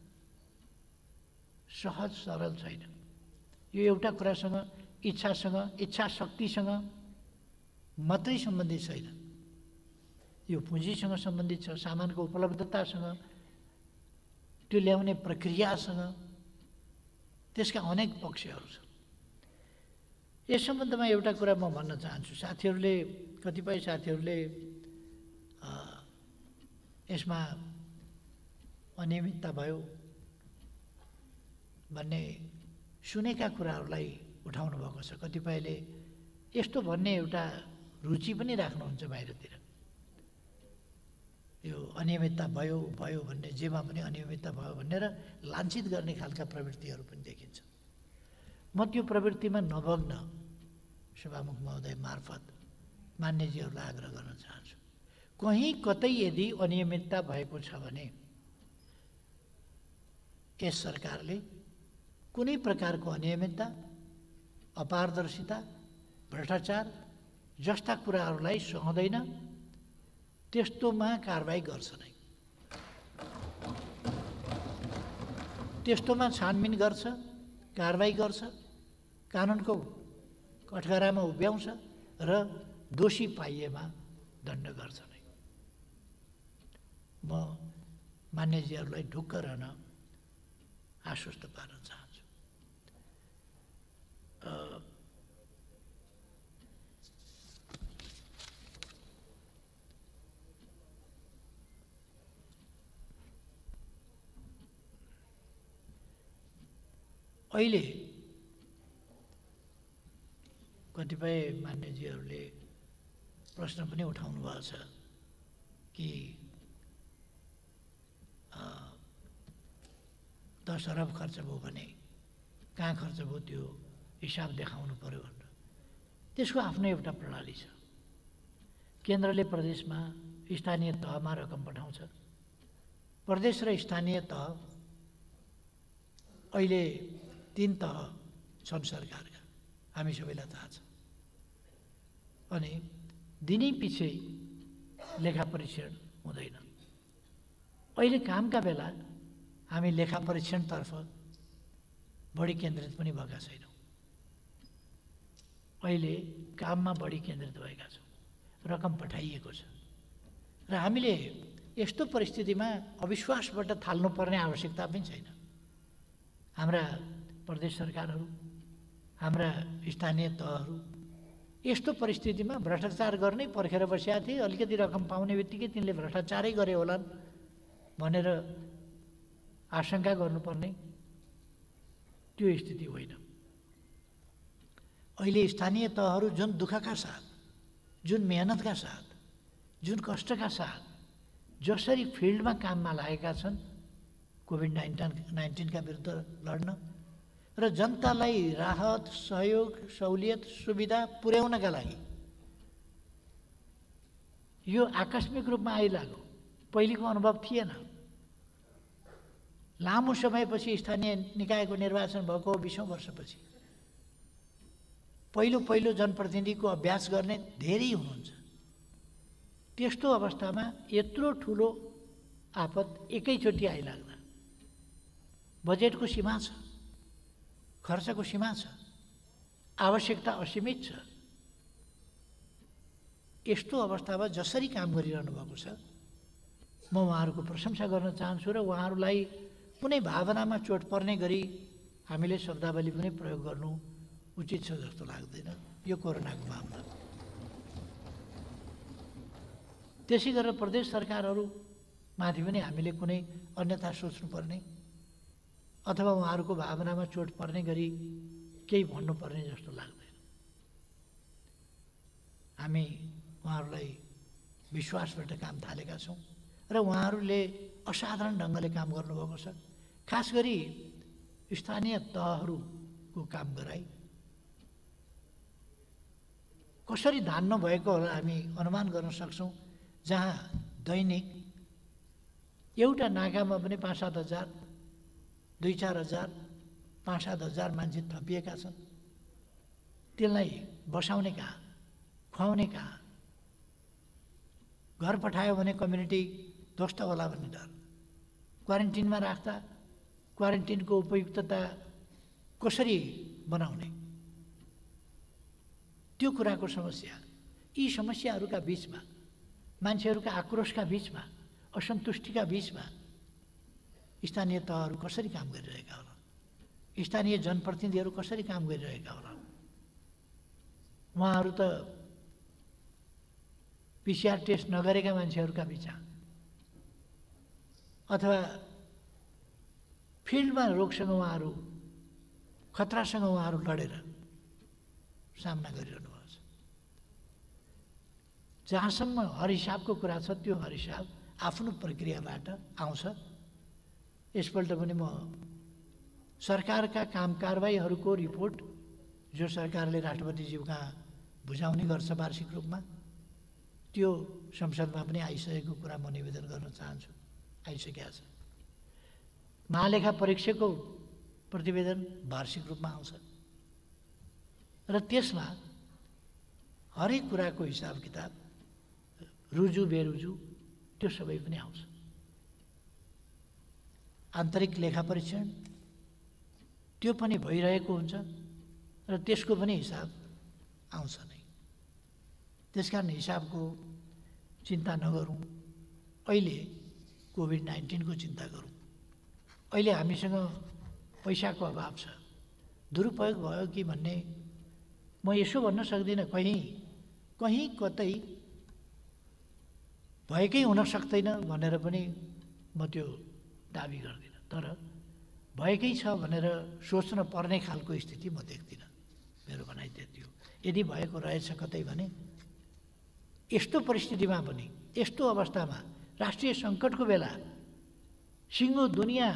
[SPEAKER 1] सहज सरल छैन। यो एउटा कुरासँग, इच्छासँग, इच्छा शक्तिसँग मात्रै सम्बन्धित छैन, यो पुँजीसँग सम्बन्धित छ, सामानको उपलब्धतासँग, त्यो ल्याउने प्रक्रियासँग, त्यसका अनेक पक्षहरू छन्। यस सम्बन्धमा एउटा कुरा म भन्न चाहन्छु। साथीहरूले, कतिपय साथीहरूले यसमा अनियमितता भयो भन्ने सुनेका कुराहरूलाई उठाउनु भएको छ। कतिपयले यस्तो भन्ने एउटा रुचि पनि राख्नुहुन्छ बाहिरतिर, यो अनियमितता भयो भयो भन्ने, जेमा पनि अनियमितता भयो भनेर लाञ्छित गर्ने खालका प्रवृत्तिहरू पनि देखिन्छ। म त्यो प्रवृत्तिमा नभग्न सभामुख महोदय मार्फत मान्यजीहरूलाई आग्रह गर्न चाहन्छु, कहीँ कतै यदि अनियमितता भएको छ भने यस सरकारले कुनै प्रकारको अनियमितता, अपारदर्शिता, भ्रष्टाचार जस्ता कुराहरूलाई सहँदैन, त्यस्तोमा कारबाही गर्छ नै। त्यस्तोमा छानबिन गर्छ, कारबाही गर्छ, कानुनको कठघरामा उभ्याउँछ र दोषी पाइएमा दण्ड गर्छ नै। म मान्यजीहरूलाई ढुक्क रहन आश्वस्त पार्न चाहन्छु। अहिले कतिपय मान्यजीहरूले प्रश्न पनि उठाउनु भएको छ कि दस अरब खर्च भयो भने कहाँ खर्च भयो त्यो हिसाब देखाउनु पर्यो भनेर। त्यसको आफ्नो एउटा प्रणाली छ। केन्द्रले प्रदेशमा स्थानीय तहमा रकम पठाउँछ। प्रदेश र स्थानीय तह अहिले तीन तह छन् सरकारका, हामी सबैलाई थाहा छ। अनि दिनै पछि लेखा परीक्षण हुँदैन। अहिले कामका बेला हामी लेखा परीक्षणतर्फ बढी केन्द्रित पनि भएका छैनौँ। अहिले काममा बढी केन्द्रित भएका छौँ। रकम पठाइएको छ र हामीले यस्तो परिस्थितिमा अविश्वासबाट थाल्नुपर्ने आवश्यकता पनि छैन। हाम्रा प्रदेश सरकारहरू, हाम्रा स्थानीय तहहरू यस्तो परिस्थितिमा भ्रष्टाचार गर्नै पर्खेर बसेका थिए। अलिकति रकम पाउने बित्तिकै तिनले भ्रष्टाचारै गरे होलान् भनेर आशंका गर्नुपर्ने त्यो स्थिति होइन। अहिले स्थानीय तहहरू जुन दुःखका साथ, जुन मेहनतका साथ, जुन कष्टका साथ जसरी फिल्डमा काममा लागेका छन् कोभिड नाइन्टिन नाइन्टिनका विरुद्ध लड्न र जनतालाई राहत, सहयोग, सहुलियत, सुविधा पुर्याउनका लागि, यो आकस्मिक रूपमा आइलाग्यो। पहिलेको अनुभव थिएन। लामो समयपछि स्थानीय निकायको निर्वाचन भएको बीसौँ वर्षपछि पहिलो पहिलो जनप्रतिनिधिको अभ्यास गर्ने धेरै हुनुहुन्छ। त्यस्तो अवस्थामा यत्रो ठुलो आपत एकैचोटि आइलाग्दा बजेटको सीमा छ, खर्चको सीमा छ, आवश्यकता असीमित छ। यस्तो अवस्थामा जसरी काम गरिरहनु भएको छ, म उहाँहरूको प्रशंसा गर्न चाहन्छु र उहाँहरूलाई कुनै भावनामा चोट पर्ने गरी हामीले शब्दावली पनि प्रयोग गर्नु उचित छ जस्तो लाग्दैन यो कोरोनाको मामला। त्यसै गरेर प्रदेश सरकारहरूमाथि पनि हामीले कुनै अन्यथा सोच्नुपर्ने अथवा उहाँहरूको भावनामा चोट पर्ने गरी केही भन्नुपर्ने जस्तो लाग्दैन। हामी उहाँहरूलाई विश्वासबाट काम थालेका छौँ र उहाँहरूले असाधारण ढङ्गले काम गर्नुभएको छ। खास गरी स्थानीय तहहरूको काम गराई कसरी धान्न भएको होला हामी अनुमान गर्न सक्छौँ। जहाँ दैनिक एउटा नाकामा पनि पाँच सात हजार दुई चार हजार पाँच सात हजार मान्छे थपिएका छन्। त्यसलाई बसाउने कहाँ, खुवाउने कहाँ? घर पठायो भने कम्युनिटी ध्वस्त होला भन्ने डर। क्वारेन्टिनमा राख्दा क्वारेन्टिनको उपयुक्तता कसरी बनाउने, त्यो कुराको समस्या। यी समस्याहरूका बिचमा, मान्छेहरूका आक्रोशका बिचमा, असन्तुष्टिका बिचमा स्थानीय तहहरू कसरी काम गरिरहेका होला, स्थानीय जनप्रतिनिधिहरू कसरी काम गरिरहेका होला। उहाँहरू त पिसिआर टेस्ट नगरेका मान्छेहरूका बिचमा अथवा फिल्डमा रोगसँग उहाँहरू खतरासँग उहाँहरू लडेर सामना गरिरहनु भएको छ। जहाँसम्म हर हिसाबको कुरा छ त्यो हर हिसाब आफ्नो प्रक्रियाबाट आउँछ। यसपल्ट पनि म सरकारका काम कारबाहीहरूको रिपोर्ट जो सरकारले राष्ट्रपतिज्यू कहाँ बुझाउने गर्छ वार्षिक रूपमा, त्यो संसदमा पनि आइसकेको कुरा म निवेदन गर्न चाहन्छु। आइसकेका छ। महालेखा परीक्षकको प्रतिवेदन वार्षिक रूपमा आउँछ र त्यसमा हरेक कुराको हिसाब किताब, रुजु बेरुजु त्यो सबै पनि आउँछ। आन्तरिक लेखा परीक्षण त्यो पनि भइरहेको हुन्छ र त्यसको पनि हिसाब आउँछ नै। त्यसकारण हिसाबको चिन्ता नगरौँ, अहिले कोभिड नाइन्टिनको चिन्ता गरौँ। अहिले हामीसँग पैसाको अभाव छ, दुरुपयोग भयो कि भन्ने म यसो भन्न सक्दिनँ। कहीँ कहीँ कतै भएकै हुन सक्दैन भनेर पनि म त्यो दाबी गर्दिनँ, तर भएकै छ भनेर सोच्न पर्ने खालको स्थिति म देख्दिनँ। मेरो भनाइ त्यति हो। यदि भएको रहेछ कतै भने यस्तो परिस्थितिमा पनि, यस्तो अवस्थामा, राष्ट्रिय सङ्कटको बेला, सिङ्गो दुनियाँ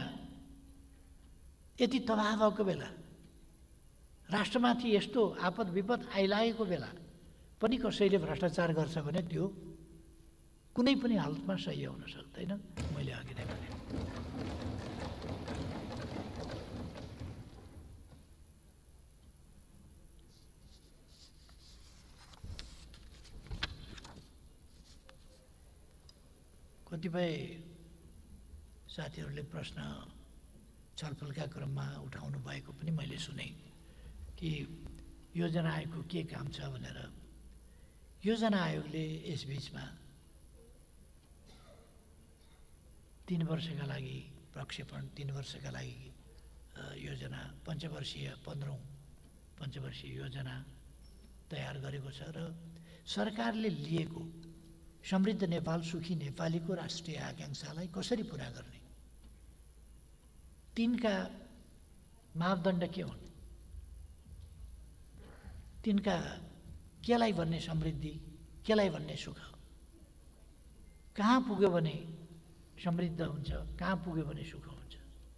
[SPEAKER 1] यति तबाह भएको बेला, राष्ट्रमाथि यस्तो आपद विपद आइलागेको बेला पनि कसैले भ्रष्टाचार गर्छ भने त्यो कुनै पनि हालतमा सही हुन सक्दैन। मैले अघि नै भने कतिपय साथीहरूले प्रश्न छलफलका क्रममा उठाउनु भएको पनि मैले सुने कि योजना आयोगको के काम छ भनेर। योजना आयोगले यसबीचमा तीन वर्षका लागि प्रक्षेपण, तीन वर्षका लागि योजना, पञ्चवर्षीय पन्ध्रौँ पञ्चवर्षीय योजना तयार गरेको छ र सरकारले लिएको समृद्ध नेपाल सुखी नेपालीको राष्ट्रिय आकाङ्क्षालाई कसरी पुरा गर्ने, तिनका मापदण्ड के हुन्, तिनका केलाई भन्ने समृद्धि, केलाई भन्ने सुख, कहाँ पुग्यो भने समृद्ध हुन्छ, कहाँ पुग्यो भने सुख हुन्छ,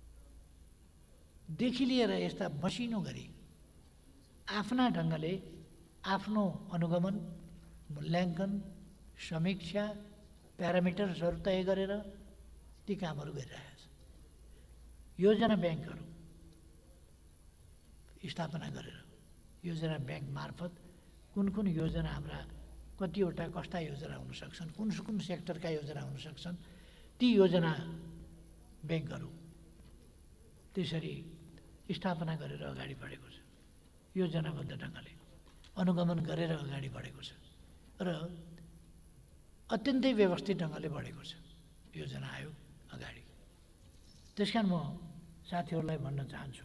[SPEAKER 1] देखि लिएर यस्ता मसिनो गरी आफ्ना ढङ्गले आफ्नो अनुगमन, मूल्याङ्कन, समीक्षा, प्यारामिटर्सहरू तय गरेर ती कामहरू गरिरहेका छन्। योजना ब्याङ्कहरू स्थापना गरेर योजना ब्याङ्क मार्फत कुन कुन योजना हाम्रा कतिवटा कस्ता योजना हुन सक्छन्, कुन कुन सेक्टरका योजना हुन सक्छन्, ती योजना ब्याङ्कहरू त्यसरी स्थापना गरेर अगाडि बढेको छ। योजनाबद्ध ढङ्गले अनुगमन गरेर अगाडि बढेको छ र अत्यन्तै व्यवस्थित ढङ्गले बढेको छ योजना आयोग अगाडि। त्यसकारण म साथीहरूलाई भन्न चाहन्छु,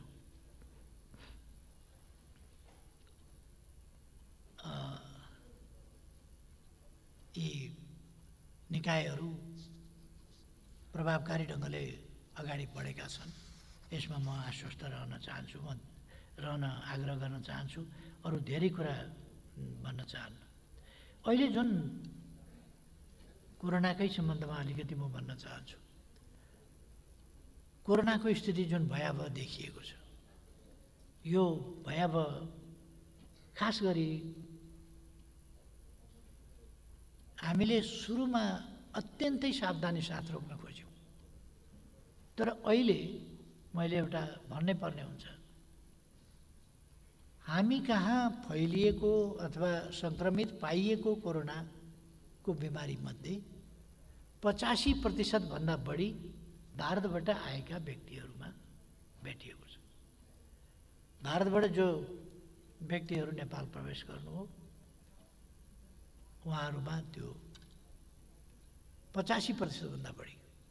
[SPEAKER 1] यी निकायहरू प्रभावकारी ढङ्गले अगाडि बढेका छन्, यसमा म आश्वस्त रहन चाहन्छु, म रहन आग्रह गर्न चाहन्छु। अरू धेरै कुरा भन्न चाहन्न। अहिले जुन कोरोनाकै सम्बन्धमा अलिकति म भन्न चाहन्छु, कोरोनाको स्थिति जुन भयावह देखिएको छ, यो भयावह खास गरी हामीले सुरुमा अत्यन्तै सावधानी साथ रोक्न खोज्यौँ, तर अहिले मैले एउटा भन्नै पर्ने हुन्छ, हामी कहाँ फैलिएको अथवा सङ्क्रमित पाइएको कोरोनाको बिमारीमध्ये पचासी प्रतिशतभन्दा बढी भारतबाट आएका व्यक्तिहरूमा भेटिएको छ। भारतबाट जो व्यक्तिहरू नेपाल प्रवेश गर्नु हो उहाँहरूमा त्यो पचासी प्रतिशतभन्दा बढी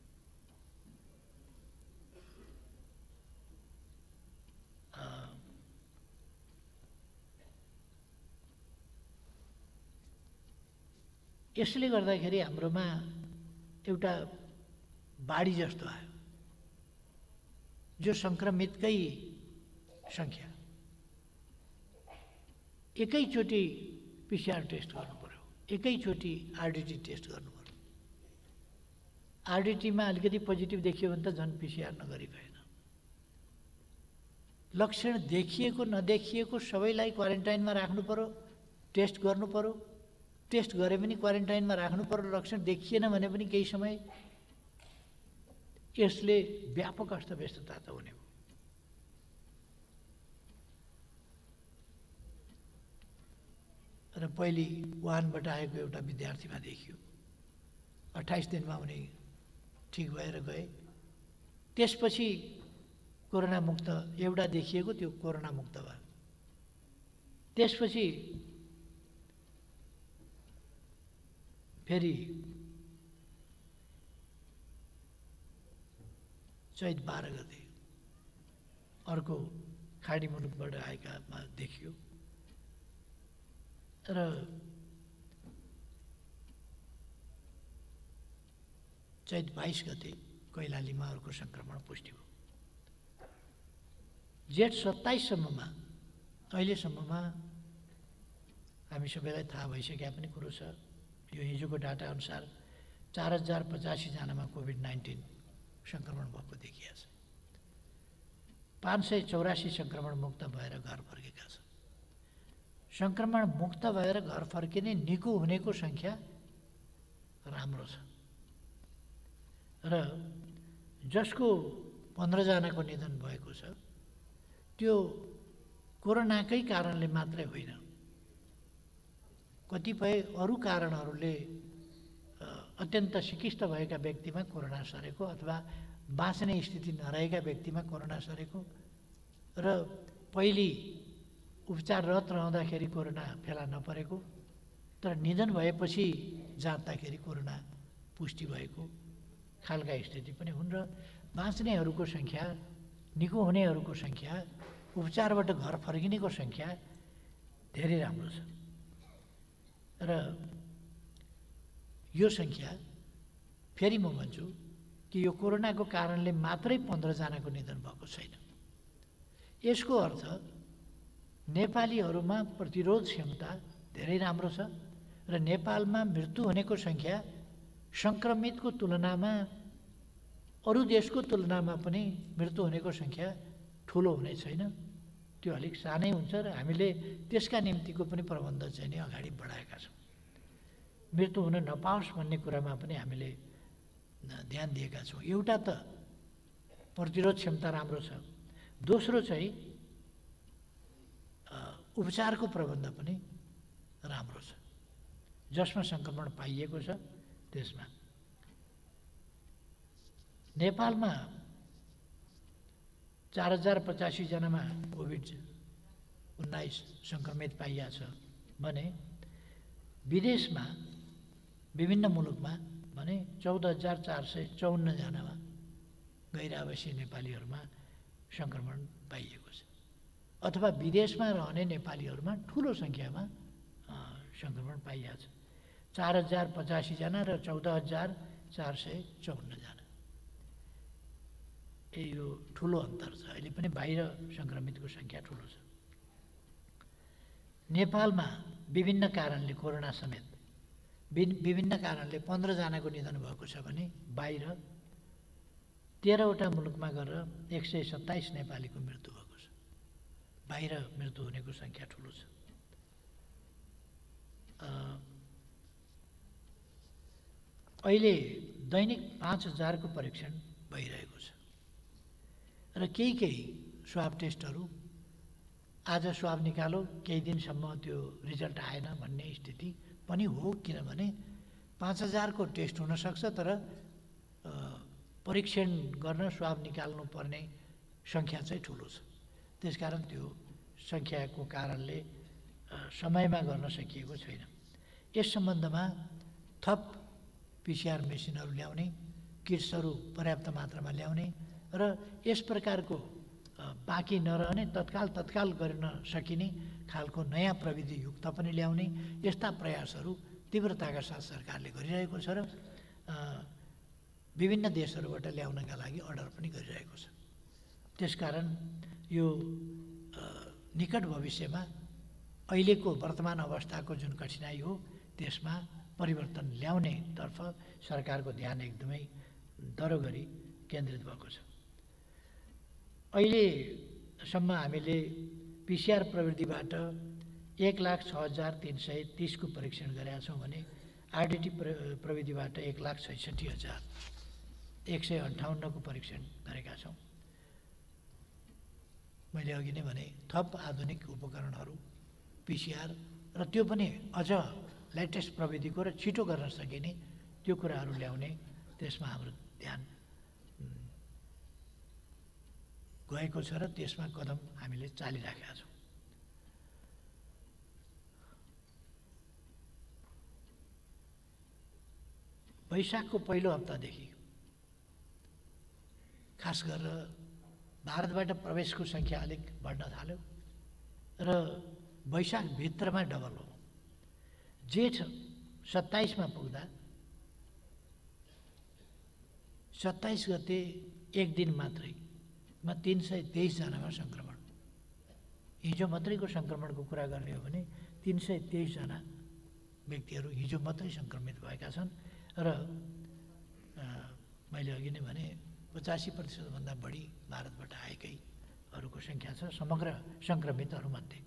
[SPEAKER 1] यसले गर्दाखेरि हाम्रोमा एउटा बाढी जस्तो आयो, जो सङ्क्रमितकै सङ्ख्या एकैचोटि पिसिआर टेस्ट गर्नु पर्यो, एकैचोटि आरडिटी टेस्ट गर्नु पर्यो। आरडिटीमा अलिकति पोजिटिभ देखियो भने त झन् पिसिआर नगरी भएन। लक्षण देखिएको नदेखिएको सबैलाई क्वारेन्टाइनमा राख्नु पर्यो, टेस्ट गर्नु पर्यो, टेस्ट गरे पनि क्वारेन्टाइनमा राख्नु पर्यो। लक्षण देखिएन भने पनि केही समय यसले व्यापक अस्तव्यस्तता त हुने हो। र पहिले वुहानबाट आएको एउटा विद्यार्थीमा देखियो, अट्ठाइस दिनमा उनी ठिक भएर गए। त्यसपछि कोरोना मुक्त एउटा देखिएको त्यो कोरोना मुक्त भयो। त्यसपछि फेरि चैत बाह्र गते अर्को खाडी मुलुकबाट आएकामा देखियो र चैत बाइस गते कैलालीमा अर्को सङ्क्रमण पुष्टि भयो। जेठ सत्ताइससम्ममा अहिलेसम्ममा हामी सबैलाई थाहा भइसकेका पनि कुरो छ। यो हिजोको डाटा अनुसार चार हजार पचासीजनामा कोभिड नाइन्टिन सङ्क्रमण भएको देखिया छ। पाँच सय चौरासी सङ्क्रमण मुक्त भएर घर फर्केका छन्। सङ्क्रमण मुक्त भएर घर फर्किने निको हुनेको सङ्ख्या राम्रो छ र जसको पन्ध्रजनाको निधन भएको छ त्यो कोरोनाकै कारणले मात्रै होइन, कतिपय अरू कारणहरूले अत्यन्त सिकिस्त भएका व्यक्तिमा कोरोना सरेको अथवा बाँच्ने स्थिति नरहेका व्यक्तिमा कोरोना सरेको र पहिले उपचाररत रहँदाखेरि कोरोना फेला नपरेको तर निधन भएपछि जाँच्दाखेरि कोरोना पुष्टि भएको खालका स्थिति पनि हुन् र बाँच्नेहरूको सङ्ख्या, निको हुनेहरूको सङ्ख्या, उपचारबाट घर फर्किनेको सङ्ख्या धेरै राम्रो छ र यो सङ्ख्या फेरि म भन्छु कि यो कोरोनाको कारणले मात्रै पन्ध्रजनाको निधन भएको छैन। यसको अर्थ नेपालीहरूमा प्रतिरोध क्षमता धेरै राम्रो छ र नेपालमा मृत्यु हुनेको सङ्ख्या सङ्क्रमितको तुलनामा अरू देशको तुलनामा पनि मृत्यु हुनेको सङ्ख्या ठुलो हुने छैन, त्यो अलिक सानै हुन्छ र हामीले त्यसका निम्तिको पनि प्रबन्ध चाहिँ नि अगाडि बढाएका छौँ। मृत्यु हुन नपाओस् भन्ने कुरामा पनि हामीले ध्यान दिएका छौँ। एउटा त प्रतिरोध क्षमता राम्रो छ, दोस्रो चाहिँ उपचारको प्रबन्ध पनि राम्रो छ। जसमा सङ्क्रमण पाइएको छ त्यसमा नेपालमा चार हजार पचासीजनामा कोभिड उन्नाइस सङ्क्रमित पाइएको छ भने विदेशमा विभिन्न मुलुकमा भने चौध हजार चार सय चौन्नजनामा गैर आवासीय नेपालीहरूमा सङ्क्रमण पाइएको छ अथवा विदेशमा रहने नेपालीहरूमा ठुलो सङ्ख्यामा सङ्क्रमण पाइएको छ। चार हजार पचासीजना र चौध हजार चार सय चौन्नजना ए यो ठुलो अन्तर छ। अहिले पनि बाहिर सङ्क्रमितको सङ्ख्या ठुलो छ। नेपालमा विभिन्न कारणले कोरोना समेत विभिन्न कारणले पन्ध्रजनाको निधन भएको छ भने बाहिर तेह्रवटा मुलुकमा गरेर एक सय सत्ताइस नेपालीको मृत्यु भएको छ। बाहिर मृत्यु हुनेको सङ्ख्या ठुलो छ। अहिले दैनिक पाँच हजारको परीक्षण भइरहेको छ र केही केही स्वाब टेस्टहरू आज स्वाब निकालो केही दिनसम्म त्यो रिजल्ट आएन भन्ने स्थिति पनि हो, किनभने पाँच हजारको टेस्ट हुनसक्छ तर परीक्षण गर्न स्वाब निकाल्नु पर्ने सङ्ख्या चाहिँ ठुलो छ। त्यसकारण त्यो सङ्ख्याको कारणले समयमा गर्न सकिएको छैन। यस सम्बन्धमा थप पिसिआर मेसिनहरू ल्याउने, किट्सहरू पर्याप्त मात्रामा ल्याउने र यस प्रकारको बाँकी नरहने तत्काल तत्काल गर्न सकिने खालको नयाँ प्रविधि युक्त पनि ल्याउने यस्ता प्रयासहरू तीव्रताका साथ सरकारले गरिरहेको छ र विभिन्न देशहरूबाट ल्याउनका लागि अर्डर पनि गरिरहेको छ। त्यसकारण यो निकट भविष्यमा अहिलेको वर्तमान अवस्थाको जुन कठिनाइ हो त्यसमा परिवर्तन ल्याउनेतर्फ सरकारको ध्यान एकदमै दह्रो गरी केन्द्रित भएको छ। अहिलेसम्म हामीले पिसिआर प्रविधिबाट एक लाख छ हजार तिन सय तिसको परीक्षण गरेका छौँ भने आरडिटी प्रविधिबाट एक लाख छैसठी हजार एक सय अन्ठाउन्नको परीक्षण गरेका छौँ। मैले अघि नै भने थप आधुनिक उपकरणहरू पिसिआर र त्यो पनि अझ लेटेस्ट प्रविधिको र छिटो गर्न सकिने त्यो कुराहरू ल्याउने त्यसमा हाम्रो ध्यान गएको छ र त्यसमा कदम हामीले चालिराखेका छौँ। वैशाखको पहिलो हप्तादेखि खास गरेर भारतबाट प्रवेशको सङ्ख्या अलिक बढ्न थाल्यो र वैशाखभित्रमा डबल हो। जेठ सत्ताइसमा पुग्दा सत्ताइस गते एक दिन मात्रैमा तीन सय तेइसजनामा सङ्क्रमण, हिजो मात्रैको सङ्क्रमणको कुरा गर्ने हो भने तिन सय तेइसजना व्यक्तिहरू हिजो मात्रै सङ्क्रमित भएका छन् र मैले अघि नै भने पचासी प्रतिशतभन्दा बढी भारतबाट आएकैहरूको सङ्ख्या छ समग्र सङ्क्रमितहरूमध्ये।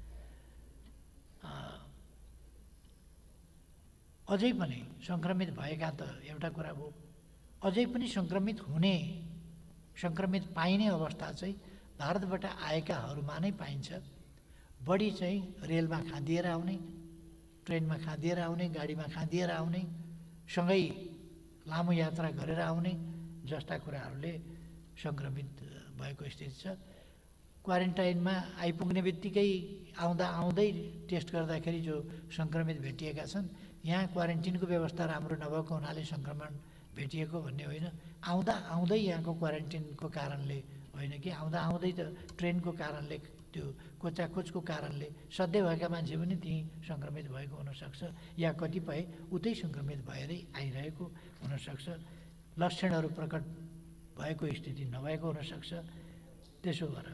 [SPEAKER 1] अझै पनि सङ्क्रमित भएका त एउटा कुरा हो, अझै पनि सङ्क्रमित हुने सङ्क्रमित पाइने अवस्था चाहिँ भारतबाट आएकाहरूमा नै पाइन्छ। बढी चाहिँ रेलमा खाँदिएर आउने, ट्रेनमा खाँदिएर आउने, गाडीमा खाँदिएर आउने, सँगै लामो यात्रा गरेर आउने जस्ता कुराहरूले सङ्क्रमित भएको स्थिति छ। क्वारेन्टाइनमा आइपुग्ने बित्तिकै आउँदा आउँदै टेस्ट गर्दाखेरि जो सङ्क्रमित भेटिएका छन्, यहाँ क्वारेन्टिनको व्यवस्था राम्रो नभएको हुनाले सङ्क्रमण भेटिएको भन्ने होइन, आउँदा आउँदै यहाँको क्वारेन्टिनको कारणले होइन कि आउँदा आउँदै त ट्रेनको कारणले, त्यो कोचाकोचको कारणले सधैँ भएका मान्छे पनि त्यहीँ सङ्क्रमित भएको हुनसक्छ, या कतिपय उतै सङ्क्रमित भएरै आइरहेको हुनसक्छ, लक्षणहरू प्रकट भएको स्थिति नभएको हुनसक्छ। त्यसो भएर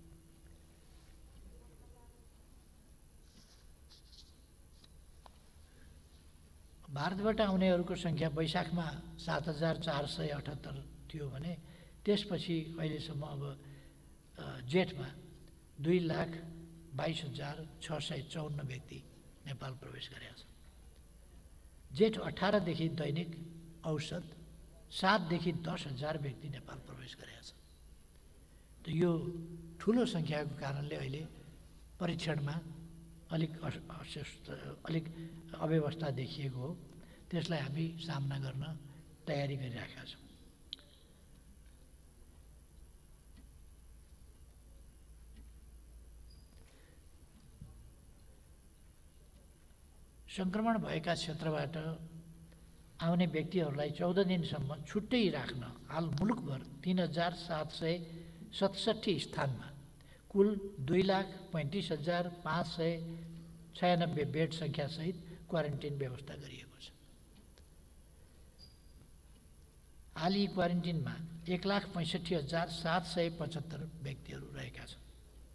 [SPEAKER 1] भारतबाट आउनेहरूको सङ्ख्या वैशाखमा सात हजार चार सय अठहत्तर थियो भने त्यसपछि अहिलेसम्म अब जेठमा दुई लाख बाइस हजार छ सय चौन्न व्यक्ति नेपाल प्रवेश गरेका छन्। जेठ अठारदेखि दैनिक औसत सातदेखि दस हजार व्यक्ति नेपाल प्रवेश गरेका छन्। त यो ठुलो सङ्ख्याको कारणले अहिले परीक्षणमा अलिक अस्वस्थ अलिक अव्यवस्था देखिएको हो, त्यसलाई हामी सामना गर्न तयारी गरिरहेका छौँ। सङ्क्रमण भएका क्षेत्रबाट आउने व्यक्तिहरूलाई चौध दिनसम्म छुट्टै राख्न हाल मुलुकभर तीन हजार सात सय सतसट्ठी स्थानमा कुल दुई लाख पैँतिस हजार पाँच सय छयानब्बे बेड सङ्ख्यासहित क्वारेन्टिन व्यवस्था गरिएको छ। हाल यी क्वारेन्टिनमा एक लाख पैँसठी हजार सात सय पचहत्तर व्यक्तिहरू रहेका छन्।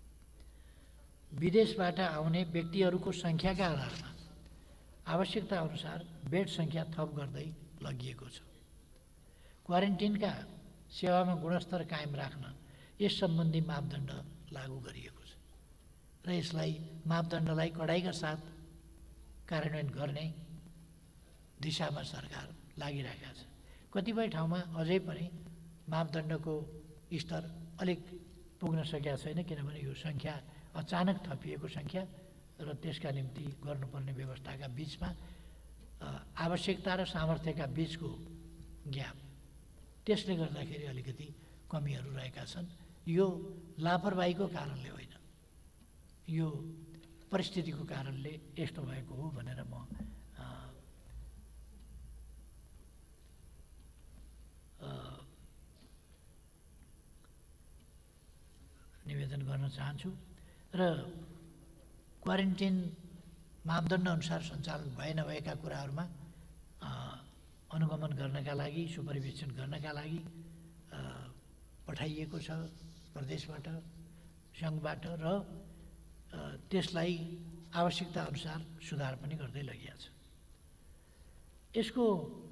[SPEAKER 1] विदेशबाट आउने व्यक्तिहरूको सङ्ख्याका आधारमा आवश्यकता अनुसार बेड सङ्ख्या थप गर्दै लगिएको छ। क्वारेन्टिनका सेवामा गुणस्तर कायम राख्न यस सम्बन्धी मापदण्ड लागू गरिएको छ र यसलाई मापदण्डलाई कडाइका साथ कार्यान्वयन गर्ने दिशामा सरकार लागिरहेका छ। कतिपय ठाउँमा अझै पनि मापदण्डको स्तर अलिक पुग्न सकेका छैन, किनभने यो सङ्ख्या अचानक थपिएको सङ्ख्या र त्यसका निम्ति गर्नुपर्ने व्यवस्थाका बिचमा आवश्यकता र सामर्थ्यका बिचको ग्याप, त्यसले गर्दाखेरि अलिकति कमीहरू रहेका छन्। यो लापरवाहीको कारणले होइन, यो परिस्थितिको कारणले यस्तो भएको हो भनेर म निवेदन गर्न चाहन्छु। र क्वारेन्टिन मापदण्ड अनुसार सञ्चालन भए नभएका कुराहरूमा अनुगमन गर्नका लागि, सुपरिवेक्षण गर्नका लागि पठाइएको छ प्रदेशबाट, सङ्घबाट, र त्यसलाई आवश्यकता अनुसार सुधार पनि गर्दै लगिएको छ। यसको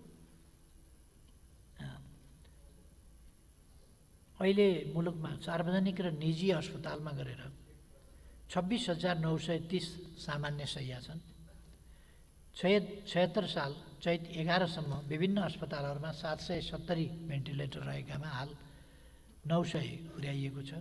[SPEAKER 1] अहिले मुलुकमा सार्वजनिक र निजी अस्पतालमा गरेर छब्बिस हजार नौ सय तिस सामान्य शय्या छन्। छय छयत्तर साल चैत एघारसम्म विभिन्न अस्पतालहरूमा सात सय सत्तरी भेन्टिलेटर रहेकामा हाल नौ सय पुर्याइएको छ।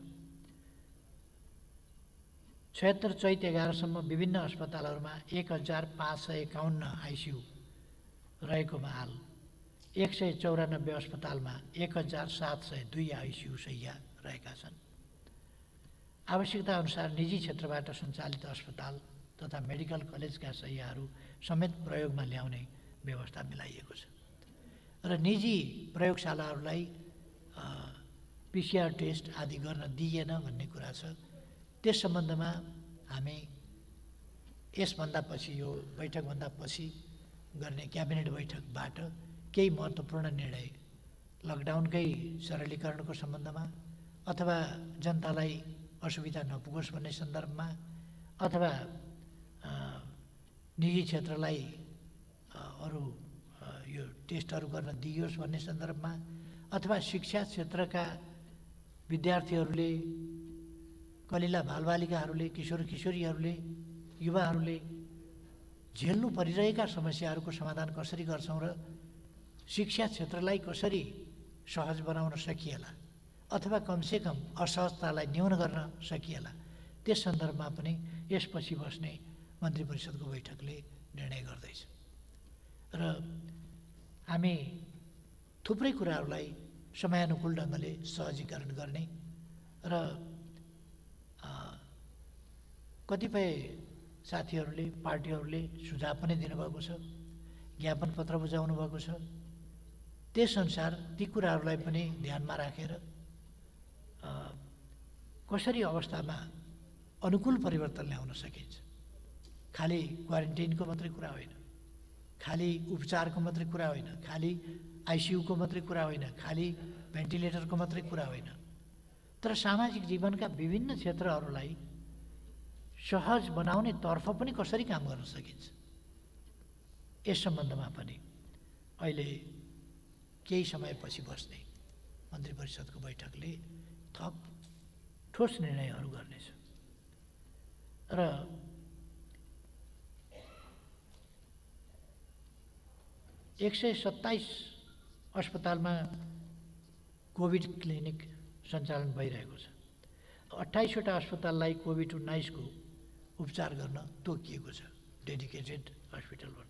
[SPEAKER 1] छयत्तर चैत एघारसम्म विभिन्न अस्पतालहरूमा एक हजार पाँच सय एकाउन्न आइसियू रहेकोमा हाल एक सय चौरानब्बे अस्पतालमा एक हजार सात सय दुई आइसियू शय्या रहेका छन्। आवश्यकता अनुसार निजी क्षेत्रबाट सञ्चालित अस्पताल तथा मेडिकल कलेजका शय्याहरू समेत प्रयोगमा ल्याउने व्यवस्था मिलाइएको छ र निजी प्रयोगशालाहरूलाई पिसिआर टेस्ट आदि गर्न दिइएन भन्ने कुरा छ। त्यस सम्बन्धमा हामी यसभन्दा पछि, यो बैठकभन्दा पछि गर्ने क्याबिनेट बैठकबाट केही महत्त्वपूर्ण निर्णय लकडाउनकै सरलीकरणको सम्बन्धमा अथवा जनतालाई असुविधा नपुगोस् भन्ने सन्दर्भमा अथवा निजी क्षेत्रलाई अरू यो टेस्टहरू गर्न दिइयोस् भन्ने सन्दर्भमा, अथवा शिक्षा क्षेत्रका विद्यार्थीहरूले, कलिला बालबालिकाहरूले, किशोर किशोरीहरूले, युवाहरूले झेल्नु परिरहेका समस्याहरूको समाधान कसरी गर्छौँ र शिक्षा क्षेत्रलाई कसरी सहज बनाउन सकिएला अथवा कमसेकम असहजतालाई न्यून गर्न सकिएला, त्यस सन्दर्भमा पनि यसपछि बस्ने मन्त्री परिषदको बैठकले निर्णय गर्दैछ। र हामी थुप्रै कुराहरूलाई समयानुकूल ढङ्गले सहजीकरण गर्ने र कतिपय साथीहरूले, पार्टीहरूले सुझाव पनि दिनुभएको छ, ज्ञापन पत्र बुझाउनु भएको छ। त्यसअनुसार ती कुराहरूलाई पनि ध्यानमा राखेर कसरी अवस्थामा अनुकूल परिवर्तन ल्याउन सकिन्छ। खालि क्वारेन्टाइनको मात्रै कुरा होइन, खालि उपचारको मात्रै कुरा होइन, खालि आइसियुको मात्रै कुरा होइन, खालि भेन्टिलेटरको मात्रै कुरा होइन, तर सामाजिक जीवनका विभिन्न क्षेत्रहरूलाई सहज बनाउने तर्फ पनि कसरी काम गर्न सकिन्छ, यस सम्बन्धमा पनि अहिले केही समयपछि बस्ने मन्त्री परिषदको बैठकले थप ठोस निर्णयहरू गर्नेछ। र एक सय सत्ताइस अस्पतालमा कोभिड क्लिनिक सञ्चालन भइरहेको छ। अट्ठाइसवटा अस्पताललाई कोभिड उन्नाइसको उपचार गर्न तोकिएको छ डेडिकेटेड हस्पिटलबाट।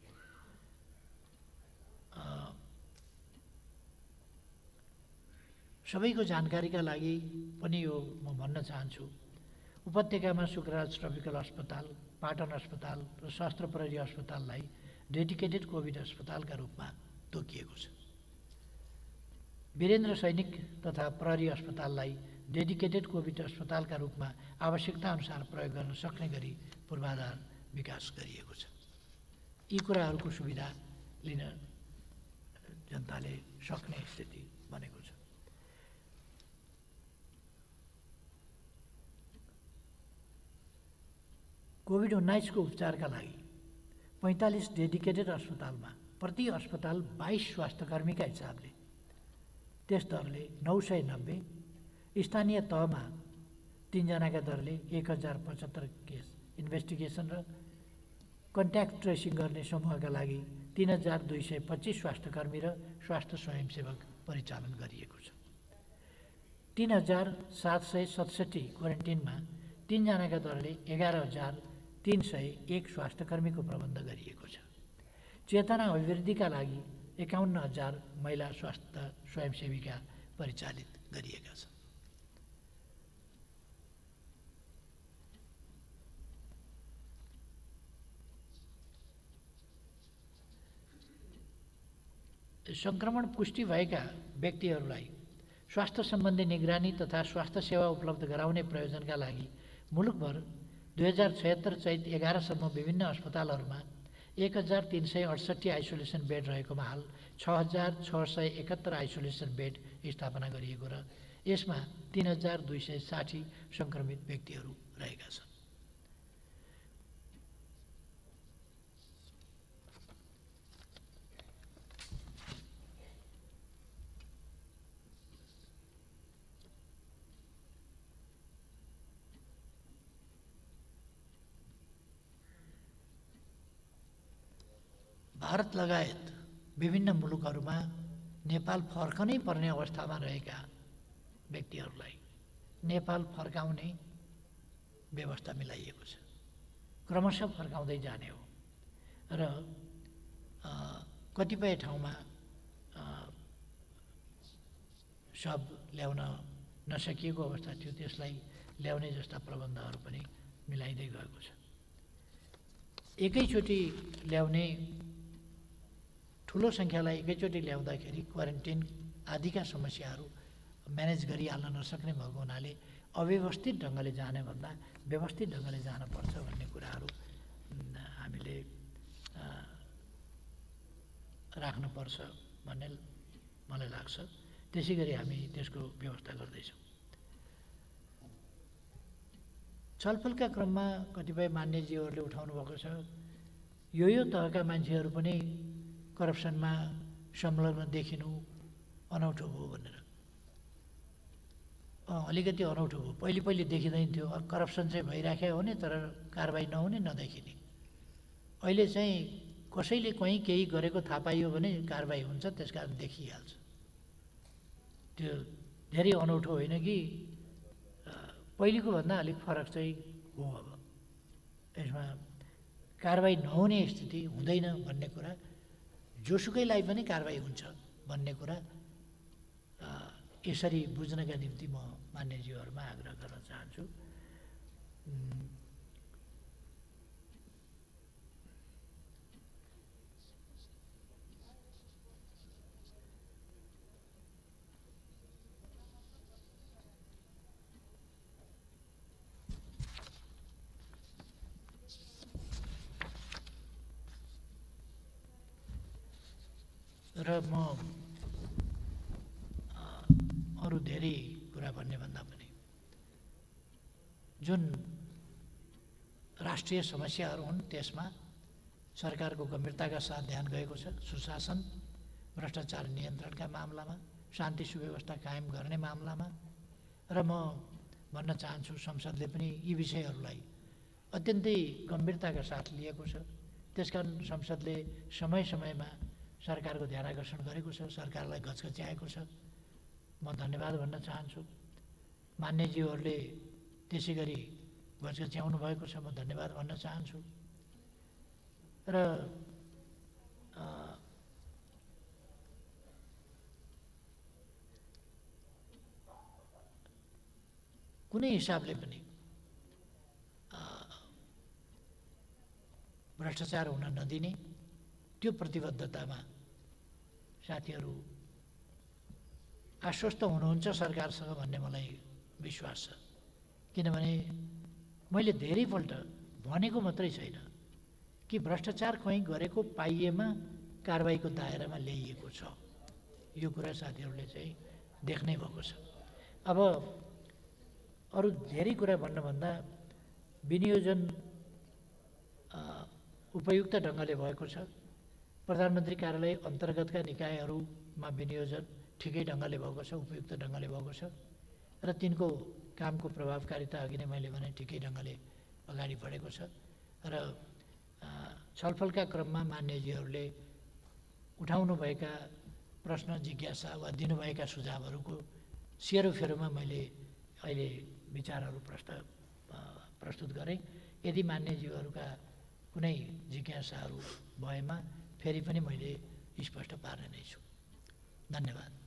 [SPEAKER 1] सबैको जानकारीका लागि पनि यो म भन्न चाहन्छु, उपत्यकामा शुक्रराज ट्रपिकल अस्पताल, पाटन अस्पताल र शस्त्र प्रहरी अस्पताललाई डेडिकेटेड कोभिड अस्पतालका रूपमा तोकिएको छ। वीरेन्द्र सैनिक तथा प्रहरी अस्पताललाई डेडिकेटेड कोभिड अस्पतालका रूपमा आवश्यकता अनुसार प्रयोग गर्न सक्ने गरी पूर्वाधार विकास गरिएको छ। यी कुराहरूको सुविधा लिन जनताले सक्ने स्थिति बनेको छ। कोभिड उन्नाइसको उपचारका लागि पैँतालिस डेडिकेटेड अस्पतालमा प्रति अस्पताल बाइस स्वास्थ्यकर्मीका हिसाबले त्यस दरले नौ सय नब्बे, स्थानीय तहमा तीनजनाका दरले एक हजार पचहत्तर केस इन्भेस्टिगेसन र कन्ट्याक्ट ट्रेसिङ गर्ने समूहका लागि तीन हजार दुई सय पच्चिस स्वास्थ्यकर्मी र स्वास्थ्य स्वयंसेवक परिचालन गरिएको छ। तीन हजार सात सय सतसट्ठी क्वारेन्टिनमा तीनजनाका दरले एघार हजार तीन सय एक स्वास्थ्यकर्मीको प्रबन्ध गरिएको छ। चेतना अभिवृद्धिका लागि एकाउन्न हजार महिला स्वास्थ्य स्वयंसेविका परिचालित गरिएका छन्। सङ्क्रमण पुष्टि भएका व्यक्तिहरूलाई स्वास्थ्य सम्बन्धी निगरानी तथा स्वास्थ्य सेवा उपलब्ध गराउने प्रयोजनका लागि मुलुकभर दुई हजार छयत्तर चैत एघारसम्म विभिन्न अस्पतालहरूमा एक हजार तीन सय अडसट्ठी आइसोलेसन बेड रहेकोमा हाल छ हजार छ सय एकहत्तर आइसोलेसन बेड स्थापना गरिएको र यसमा तीन हजार दुई सय साठी सङ्क्रमित व्यक्तिहरू रहेका छन्। भारत लगायत विभिन्न मुलुकहरूमा नेपाल फर्कनै पर्ने अवस्थामा रहेका व्यक्तिहरूलाई नेपाल फर्काउने व्यवस्था मिलाइएको छ। क्रमशः फर्काउँदै जाने हो र कतिपय ठाउँमा शब ल्याउन नसकिएको अवस्था थियो, त्यसलाई ल्याउने जस्ता प्रबन्धहरू पनि मिलाइँदै गएको छ। एकैचोटि ल्याउने ठुलो सङ्ख्यालाई एकैचोटि ल्याउँदाखेरि क्वारेन्टाइन आदिका समस्याहरू म्यानेज गरिहाल्न नसक्ने भएको हुनाले अव्यवस्थित ढङ्गले जाने भन्दा व्यवस्थित ढङ्गले जानुपर्छ भन्ने कुराहरू हामीले राख्नुपर्छ भन्ने मलाई लाग्छ। त्यसै गरी हामी त्यसको व्यवस्था गर्दैछौँ। छलफलका क्रममा कतिपय मान्यजीहरूले उठाउनु भएको छ, यो यो तहका मान्छेहरू पनि करप्सनमा संलग्न देखिनु अनौठो हो भनेर। अलिकति अनौठो हो, पहिले पहिले देखिँदैन थियो। करप्सन चाहिँ भइराखेको हुने तर कारबाही नहुने नदेखिने। अहिले चाहिँ कसैले कहीँ केही गरेको थाहा पाइयो भने कारबाही हुन्छ, त्यस कारण देखिहाल्छ। त्यो धेरै अनौठो होइन कि पहिलेको भन्दा अलिक फरक चाहिँ हो। अब यसमा कारबाही नहुने स्थिति हुँदैन भन्ने कुरा, जोसुकैलाई पनि कारबाही हुन्छ भन्ने कुरा यसरी बुझ्नका निम्ति म मान्यज्यूहरूमा आग्रह गर्न चाहन्छु। र म अरू धेरै कुरा भन्ने भन्दा पनि जुन राष्ट्रिय समस्याहरू हुन् त्यसमा सरकारको गम्भीरताका साथ ध्यान गएको छ। सुशासन, भ्रष्टाचार नियन्त्रणका मामलामा, शान्ति सुव्यवस्था कायम गर्ने मामलामा। र म भन्न चाहन्छु संसदले पनि यी विषयहरूलाई अत्यन्तै गम्भीरताका साथ लिएको छ। त्यसकारण संसदले समय समयमा सरकारको ध्यान आकर्षण गरेको छ, सरकारलाई घचघच्याएको छ। म धन्यवाद भन्न चाहन्छु। मान्यज्यूहरूले त्यसै गरी घचघच्याउनु भएको छ, म धन्यवाद भन्न चाहन्छु। र कुनै हिसाबले पनि भ्रष्टाचार हुन नदिने त्यो प्रतिबद्धतामा साथीहरू आश्वस्त हुनुहुन्छ सरकारसँग भन्ने मलाई विश्वास छ। किनभने मैले धेरैपल्ट भनेको मात्रै छैन कि भ्रष्टाचार कहीँ गरेको पाइएमा कारबाहीको दायरामा ल्याइएको छ। यो कुरा साथीहरूले चाहिँ देख्नै भएको छ। अब अरू धेरै कुरा भन्नुभन्दा विनियोजन उपयुक्त ढङ्गले भएको छ। प्रधानमन्त्री कार्यालय अन्तर्गतका निकायहरूमा विनियोजन ठिकै ढङ्गले भएको छ, उपयुक्त ढङ्गले भएको छ। र तिनको कामको प्रभावकारिता अघि नै मैले भने ठिकै ढङ्गले अगाडि बढेको छ। र छलफलका क्रममा मान्यज्यूहरूले उठाउनुभएका प्रश्न, जिज्ञासा वा दिनुभएका सुझावहरूको सेरोफेरोमा मैले अहिले विचारहरू प्रस्तुत प्रस्तुत गरेँ। यदि मान्यज्यूहरूका कुनै जिज्ञासाहरू भएमा फेरि पनि मैले स्पष्ट पार्ने नै छु। धन्यवाद।